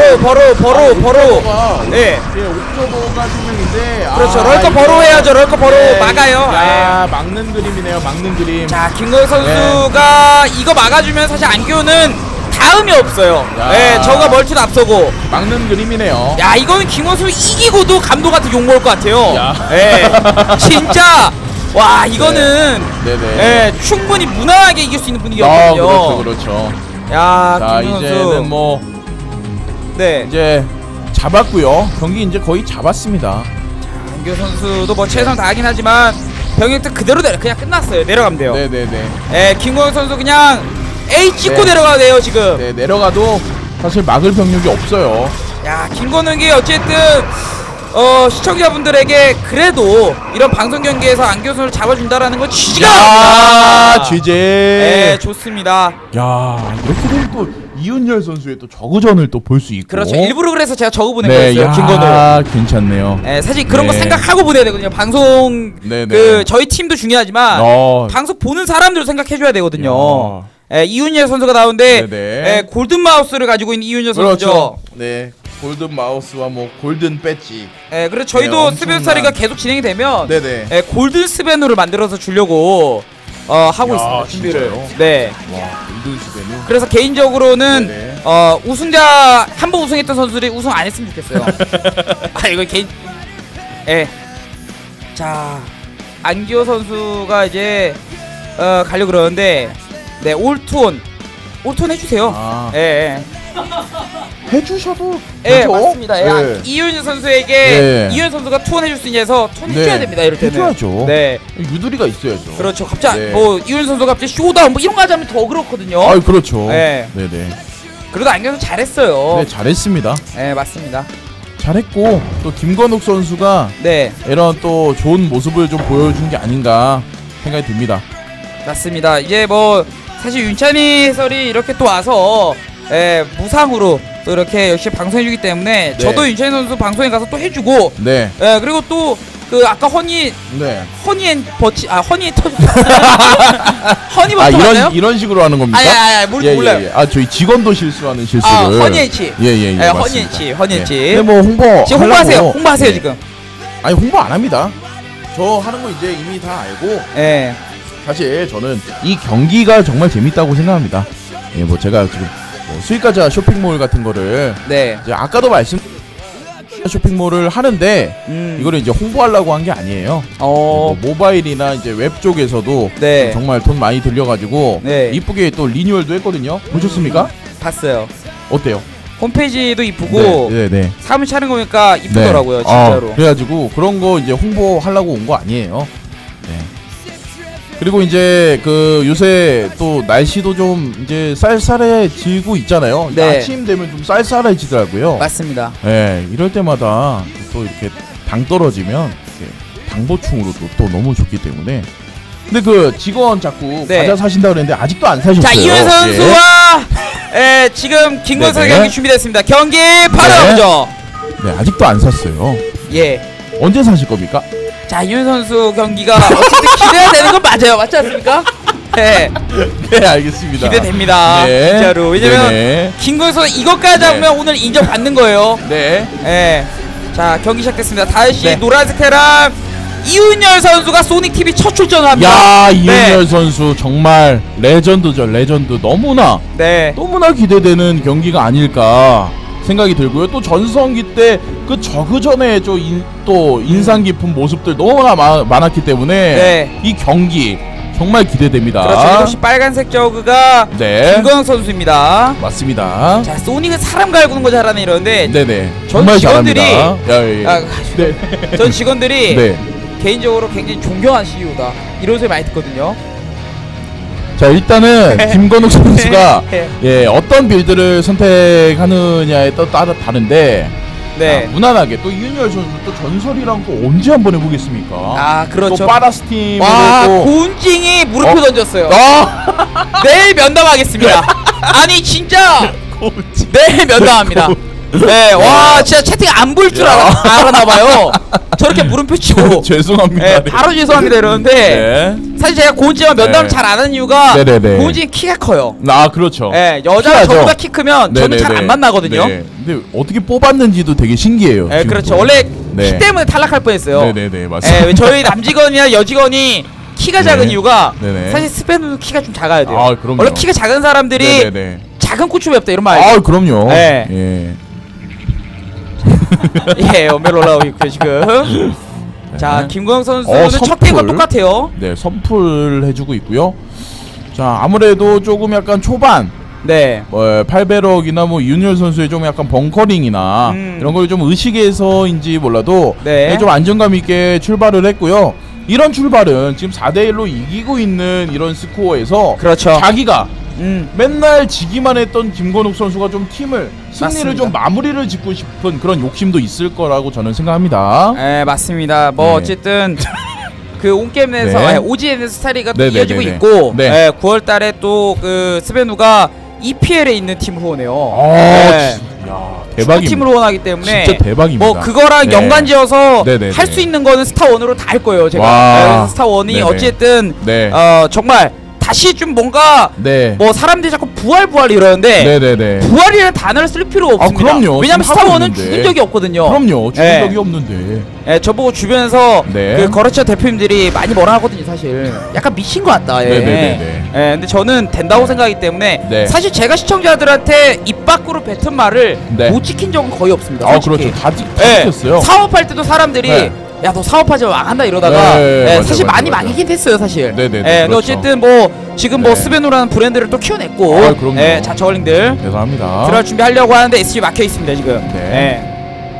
벌어. 네. 옥저버가 생명인데. 그렇죠. 럴커 벌어 해야죠. 럴커 벌어 막아요. 야 막는 그림이네요. 막는 그림. 자 김건욱 선수가 이거 막아주면 사실 안기호는 다음이 없어요. 네, 저가 멀티도 앞서고. 막는 그림이네요. 야 이거는 김건욱 선수 이기고도 감독한테 욕먹을 것 같아요. 야. 네. 진짜 와 이거는 네네. 충분히 무난하게 이길 수 있는 아, 분위기였거든요. 그렇죠, 그렇죠. 야, 자, 김근호 이제는 선수. 뭐 네. 이제 잡았고요. 경기 이제 거의 잡았습니다. 안교 선수도 뭐 최선 다하긴 하지만 병역도 그대로 그냥 끝났어요. 내려가면 돼요. 네네네. 김광현 선수 그냥 A 찍고 네. 내려가야 돼요 지금. 네, 내려가도 사실 막을 병력이 없어요. 야, 김건욱이 어쨌든 시청자분들에게 그래도 이런 방송 경기에서 안교 선수를 잡아준다라는 건 지지가 나옵니다. GG. 네, 좋습니다. 야, 이렇게 되면 또 이윤열 선수의 또 저그전을 또 볼 수 있고. 그렇죠. 일부러 그래서 제가 저거 보낸 네, 거였어요. 김건욱. 야, 괜찮네요. 네, 사실 그런 거 네. 생각하고 보내야 되거든요. 방송 네네. 저희 팀도 중요하지만 방송 보는 사람들 생각해줘야 되거든요. 이윤열 선수가 나오는데 네네. 골든 마우스를 가지고 있는 이윤열 선수죠. 그렇죠. 네, 골든 마우스와 뭐 골든 배지. 그래서 저희도 네, 스벤사리가 계속 진행이 되면 네네. 골든 스벤으로 만들어서 주려고 하고 있습니다. 준비를. 진짜요? 네. 와, 골든 스벤우. 그래서 개인적으로는 네네. 우승자 한 번 우승했던 선수들이 우승 안 했으면 좋겠어요. 아 이거 개인. 자 안기호 선수가 이제 가려 그러는데 네 올투온 해주세요. 아. 해주셔도 되죠? 맞습니다. 이윤 선수에게 이윤 선수가 투원 해줄 수 있냐 해서 투원 해줘야 됩니다. 이럴 때는 해줘야죠. 네, 유두리가 있어야죠. 그렇죠. 갑자기 네. 뭐 이윤 선수가 갑자기 쇼다운 뭐 이런 거 하자면 더 그렇거든요. 아, 그렇죠. 네. 네네. 그래도 안경 선수 잘했어요. 네, 잘했습니다. 네, 맞습니다. 잘했고 또 김건욱 선수가 네, 이런 또 좋은 모습을 좀 보여준 게 아닌가 생각이 듭니다. 맞습니다. 이제 뭐 사실 윤찬희 해설이 이렇게 또 와서 무상으로 또 이렇게 역시 방송해주기 때문에 네. 저도 윤찬희 선수 방송에 가서 또 해주고 네. 그리고 또 그 아까 네. 허니앤 버치 허니 터 허니 버터 맞나요? 이런 식으로 하는 겁니까? 아니 몰라요. 예. 아, 저희 직원도 실수하는 실수를. 허니앤치. 예. 허니앤치. 네, 뭐 홍보. 지금 홍보하세요. 하려고. 홍보하세요 네. 지금. 아니, 홍보 안 합니다. 저 하는 거 이제 이미 다 알고. 예. 사실 저는 이 경기가 정말 재밌다고 생각합니다. 예, 뭐 제가 지금 뭐 수익가자 쇼핑몰 같은 거를 네. 이제 아까도 쇼핑몰을 하는데 이거를 이제 홍보하려고 한 게 아니에요. 뭐 모바일이나 이제 웹 쪽에서도 네. 정말 돈 많이 들려가지고 네. 이쁘게 또 리뉴얼도 했거든요. 보셨습니까? 봤어요. 어때요? 홈페이지도 이쁘고 네. 사무실 차는 거 보니까 이쁘더라고요. 진짜로. 그래가지고 그런 거 이제 홍보하려고 온 거 아니에요. 네. 그리고 이제 그 요새 또 날씨도 좀 이제 쌀쌀해지고 있잖아요. 네. 아침 되면 좀 쌀쌀해지더라고요. 맞습니다. 네, 이럴 때마다 또 이렇게 당 떨어지면 이렇게 당보충으로 또 너무 좋기 때문에. 근데 그 직원 자꾸 네. 과자 사신다 그랬는데 아직도 안 사셨어요. 자, 이윤 선수와 지금 김건석 네네. 경기 준비됐습니다. 경기 바로 네. 가보죠. 네, 아직도 안 샀어요. 예. 언제 사실 겁니까? 자, 이윤 선수 경기가 어쨌든 기대가 되는 건 맞아요. 맞지 않습니까? 네. 네, 알겠습니다. 기대됩니다. 네. 진짜로. 왜냐면 네네. 김건석 이것까지 하면 오늘 인정받는 거예요. 네. 예. 자, 경기 시작됐습니다. 다시 네. 노란색 테란 이윤열 선수가 소닉 TV 첫 출전을 합니다. 야, 이윤열 선수 정말 레전드죠. 레전드. 너무나 기대되는 경기가 아닐까 생각이 들고요. 또 전성기 때 그 저그전에 또 인상 깊은 모습들 너무나 많았기 때문에 이 경기 정말 기대됩니다. 그렇죠. 7시 빨간색 저그가 김건석 선수입니다. 맞습니다. 자, 소닉은 사람 갈구는 거 잘하네 이러는데 네네. 전 정말 직원들이 잘합니다. 전 직원들이 네. 개인적으로 굉장히 존경한 CEO다 이런 소리 많이 듣거든요. 자, 일단은 김건욱 선수가 어떤 빌드를 선택하느냐에 따라 다른데 무난하게 또 이윤열 선수 또 전설이랑 또 언제 한번 해보겠습니까? 아, 그렇죠. 또 파라스팀을 와, 또 고은징이 무릎표 던졌어요. 내일 면담하겠습니다. 아니 진짜 내일 면담합니다. 네, 와 진짜 채팅 안 볼 줄 알았나봐요. 저렇게 물음표 치고 죄송합니다. 바로 죄송합니다 이러는데 사실 제가 고은지와 면담을 잘 안 하는 이유가 고은지는 키가 커요. 아, 그렇죠. 여자가 저보다 키 크면 저는 잘 안 만나거든요. 근데 어떻게 뽑았는지도 되게 신기해요. 그렇죠. 원래 키 때문에 탈락할 뻔했어요. 네네네, 맞습니다. 저희 남직원이나 여직원이 키가 작은 이유가 네네. 사실 스페누도 키가 좀 작아야 돼요. 아, 그럼요. 원래 키가 작은 사람들이 작은 고추 맵다 이런 말 알죠? 아, 그럼요. 예, 엄멜 올라오고 있고요 지금. 자, 김광석 선수는 첫 게임과 똑같아요. 네, 선풀 해주고 있고요. 자, 아무래도 조금 약간 초반 네. 8배럭이나 뭐 윤열 선수의 좀 약간 벙커링이나 이런 걸 좀 의식해서인지 몰라도 네. 좀 안정감 있게 출발을 했고요. 이런 출발은 지금 4대1로 이기고 있는 이런 스코어에서 그렇죠. 자기가 맨날 지기만 했던 김건욱 선수가 좀 팀을 승리를 맞습니다. 좀 마무리를 짓고 싶은 그런 욕심도 있을 거라고 저는 생각합니다. 네, 맞습니다. 뭐 네. 어쨌든 그 온게임 내에서 네. OGN에서 스타리가 또 네네네네. 이어지고 있고 네. 9월 달에 또 그 스베누가 EPL에 있는 팀 후원해요. 야, 대박입니다. 팀을 후원하기 때문에 진짜 대박입니다. 뭐 그거랑 네. 연관지어서 네네네. 할 수 있는 거는 스타1으로 다 할 거예요, 제가. 와. 스타1이 네네. 어쨌든 네. 정말 다시 좀 뭔가 네. 뭐 사람들이 자꾸 부활 이러는데 네네네. 부활이라는 단어를 쓸 필요 없습니다. 그럼요. 왜냐면 지금 하고 스타1은 있는데. 죽은 적이 없거든요. 그럼요. 죽은 네. 적이 없는데. 저보고 주변에서 네. 그 거래처 대표님들이 많이 뭐라 하거든요, 사실. 약간 미친 것 같다. 예. 네네네네. 근데 저는 된다고 생각하기 때문에 네. 사실 제가 시청자들한테 입 밖으로 뱉은 말을 네. 못 지킨 적은 거의 없습니다. 아, 솔직히. 그렇죠. 다 예. 지켰어요. 사업할 때도 사람들이 네. 야, 너 사업하지 마, 망한다 이러다가 네, 맞아요, 사실 맞아요, 많이 맞아요. 망하긴 했어요, 사실. 네네네, 근데 그렇죠. 어쨌든 뭐 지금 뭐 네. 스베누라는 브랜드를 또 키워냈고, 아, 그럼요. 자, 저걸링들 대단합니다. 들어갈 준비하려고 하는데 SG 막혀 있습니다 지금. 네.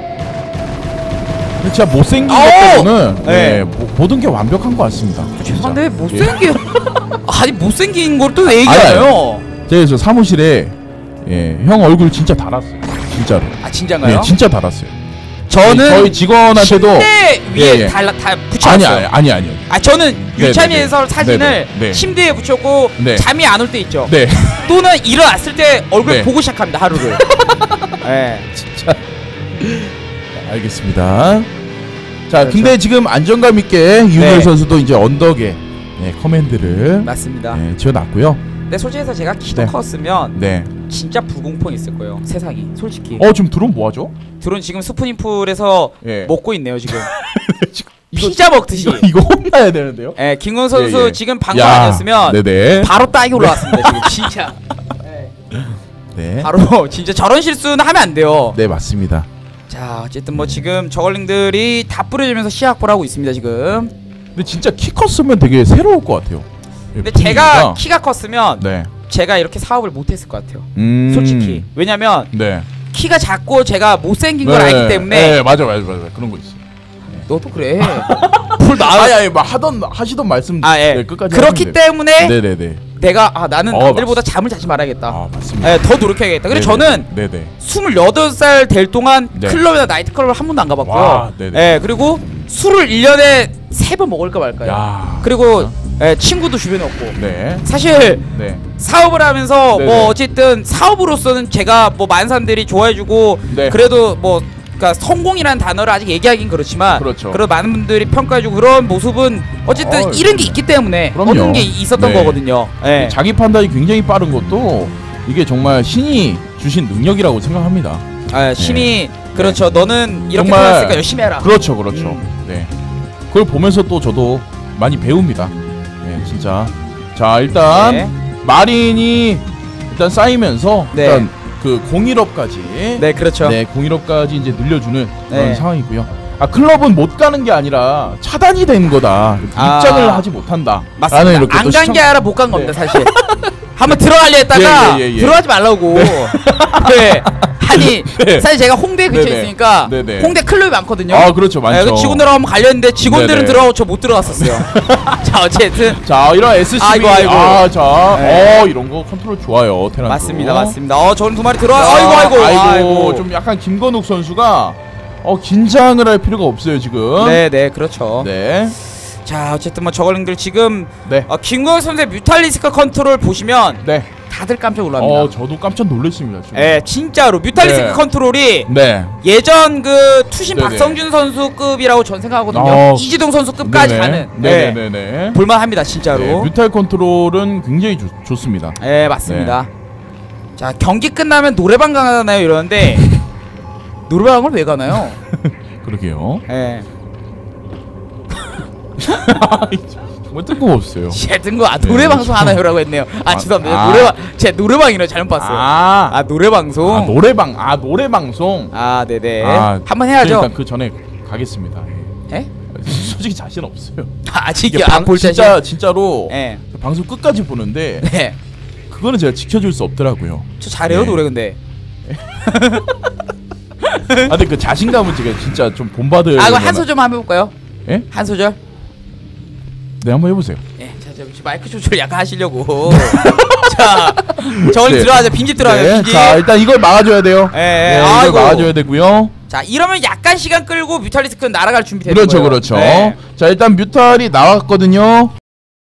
진짜 못생긴 아오! 것 빼고는 네. 모든 게 완벽한 것 같습니다. 죄송한데 예. 못생긴 아니 못생긴 걸 또 왜 얘기하나요? 제가 저 사무실에 형 얼굴 진짜 달았어요. 진짜로. 아 진짜인가요? 네, 진짜 달았어요. 저는 저희 직원한테도 침대 위에 예. 다 아니 붙여놨어요. 아니요. 저는 네, 유찬이에서 네, 네. 사진을 네, 네. 네. 침대에 붙였고 네. 잠이 안 올 때 있죠. 네. 또는 일어났을 때 얼굴 네. 보고 시작합니다 하루를. 네. 진짜. 알겠습니다. 자, 그렇죠. 근데 지금 안정감 있게 윤열 네. 선수도 이제 언덕에 커맨드를 맞습니다. 지어놨고요. 근데 솔직히 제가 키도 네. 컸으면 네. 진짜 불공평 있을 거예요. 세상이 솔직히. 지금 드론 뭐 하죠? 드론 지금 스프닝풀에서 예. 먹고 있네요 지금. 지금 피자 먹듯이. 이거 혼나야 되는데요? 김건 선수 예, 예. 지금 방금 야, 아니었으면 네네. 바로 따기 올라왔습니다 지금 진짜. 네. 바로 진짜 저런 실수는 하면 안 돼요. 네, 맞습니다. 자 어쨌든 뭐 지금 저걸링들이 다 뿌려주면서 시야 확보를 하고 있습니다 지금. 근데 진짜 키 컸으면 되게 새로울 것 같아요. 근데 제가 키가 컸으면 네. 제가 이렇게 사업을 못했을 것 같아요. 솔직히. 왜냐면 네. 키가 작고 제가 못생긴 걸 알기 때문에. 네, 맞아. 그런 거 있어. 너도 그래. 불 나. 아니, 막 하시던 말씀 예. 네, 끝까지 그렇기 하는데. 때문에 네네네. 내가 나는 남들보다 잠을 자지 말아야겠다. 아, 맞습니다. 더 노력해야겠다. 그래서 저는 네네. 28살 될 동안 네. 클럽이나 나이트클럽을 한 번도 안 가봤고요. 와, 네네. 그리고 술을 1년에 3번 먹을까 말까요. 야. 그리고 친구도 주변에 없고. 네. 사실 네. 사업을 하면서 네네. 뭐 어쨌든 사업으로서는 제가 뭐 많은 사람들이 좋아해주고 네. 그래도 뭐 그러니까 성공이라는 단어를 아직 얘기하긴 그렇지만 그렇죠. 그래도 많은 분들이 평가해주고 그런 모습은 어쨌든 잃은 게 있기 때문에 그럼요. 얻은 게 있었던 네. 거거든요. 예. 자기 판단이 굉장히 빠른 것도 이게 정말 신이 주신 능력이라고 생각합니다. 신이 그렇죠. 너는 이렇게 정말 태어났으니까 열심히 해라. 그렇죠. 네. 그걸 보면서 또 저도 많이 배웁니다. 네, 진짜. 자, 일단 네. 마린이 일단 쌓이면서 네. 일단 그 01업까지 네, 그렇죠. 네, 01업까지 이제 늘려주는 그런 네. 상황이고요. 클럽은 못 가는 게 아니라 차단이 된 거다. 입장을 하지 못한다. 맞습니다. 이렇게 안 간 게 아니라 못 간 겁니다, 네. 사실. 한번 들어가려 했다가 예. 들어가지 말라고. 네. 아니 네. 사실 제가 홍대 근처에 네네. 있으니까 네네. 홍대 클럽이 많거든요. 그렇죠. 많죠. 직원들 한번 가려했는데 직원들은 네네. 들어가고 저 못 들어갔었어요. 자 어쨌든 자, 이런 SCB 아이고. 자, 네. 이런 거 컨트롤 좋아요. 테란도. 맞습니다. 저는 두 마리 들어와. 자, 아이고. 좀 약간 김건욱 선수가 긴장을 할 필요가 없어요, 지금. 네, 그렇죠. 네. 자 어쨌든 뭐 저걸링들 지금 네. 김건욱 선수의 뮤탈리스크 컨트롤 보시면 네. 다들 깜짝 놀랍니다. 저도 깜짝 놀랐습니다, 지금. 네, 진짜로 뮤탈리스크 네. 컨트롤이 네. 예전 그 투신 네네. 박성준 선수급이라고 전 생각하거든요. 이지동 선수급까지 가는. 네네네. 볼만합니다, 진짜로. 네, 뮤탈 컨트롤은 굉장히 좋습니다. 네, 맞습니다. 자, 경기 끝나면 노래방 가나요 이러는데 노래방을 왜 가나요? 그러게요. 네. 정말 뜬금없어요. 뜬거 노래 방송 하나요라고 했네요. 죄송합니다. 제 노래방이라 잘못 봤어요. 노래 방송. 노래 방송. 네네. 아, 한번 해야죠. 일단 그 전에 가겠습니다. 예? 솔직히 자신 없어요. 아직 이게 안볼 진짜 진짜로 네. 방송 끝까지 보는데 네. 그거는 제가 지켜줄 수 없더라고요. 저 잘해요 네. 노래 근데. 아 근데 그 자신감은 제가 진짜 좀 본받을. 아 그럼 한 소절 한번 해볼까요? 예? 한 소절? 네 한번 해보세요. 예, 자, 저 마이크 조절 약간 하시려고. 자, 저걸 네. 들어가죠. 빈집 들어가요. 네. 빈집. 자 일단 이걸 막아줘야 돼요. 예, 네, 예. 이걸 아이고. 막아줘야 되고요. 자, 이러면 약간 시간 끌고 뮤탈리스크는 날아갈 준비 되는 그렇죠, 거예요. 그렇죠. 네. 자 일단 뮤탈이 나왔거든요.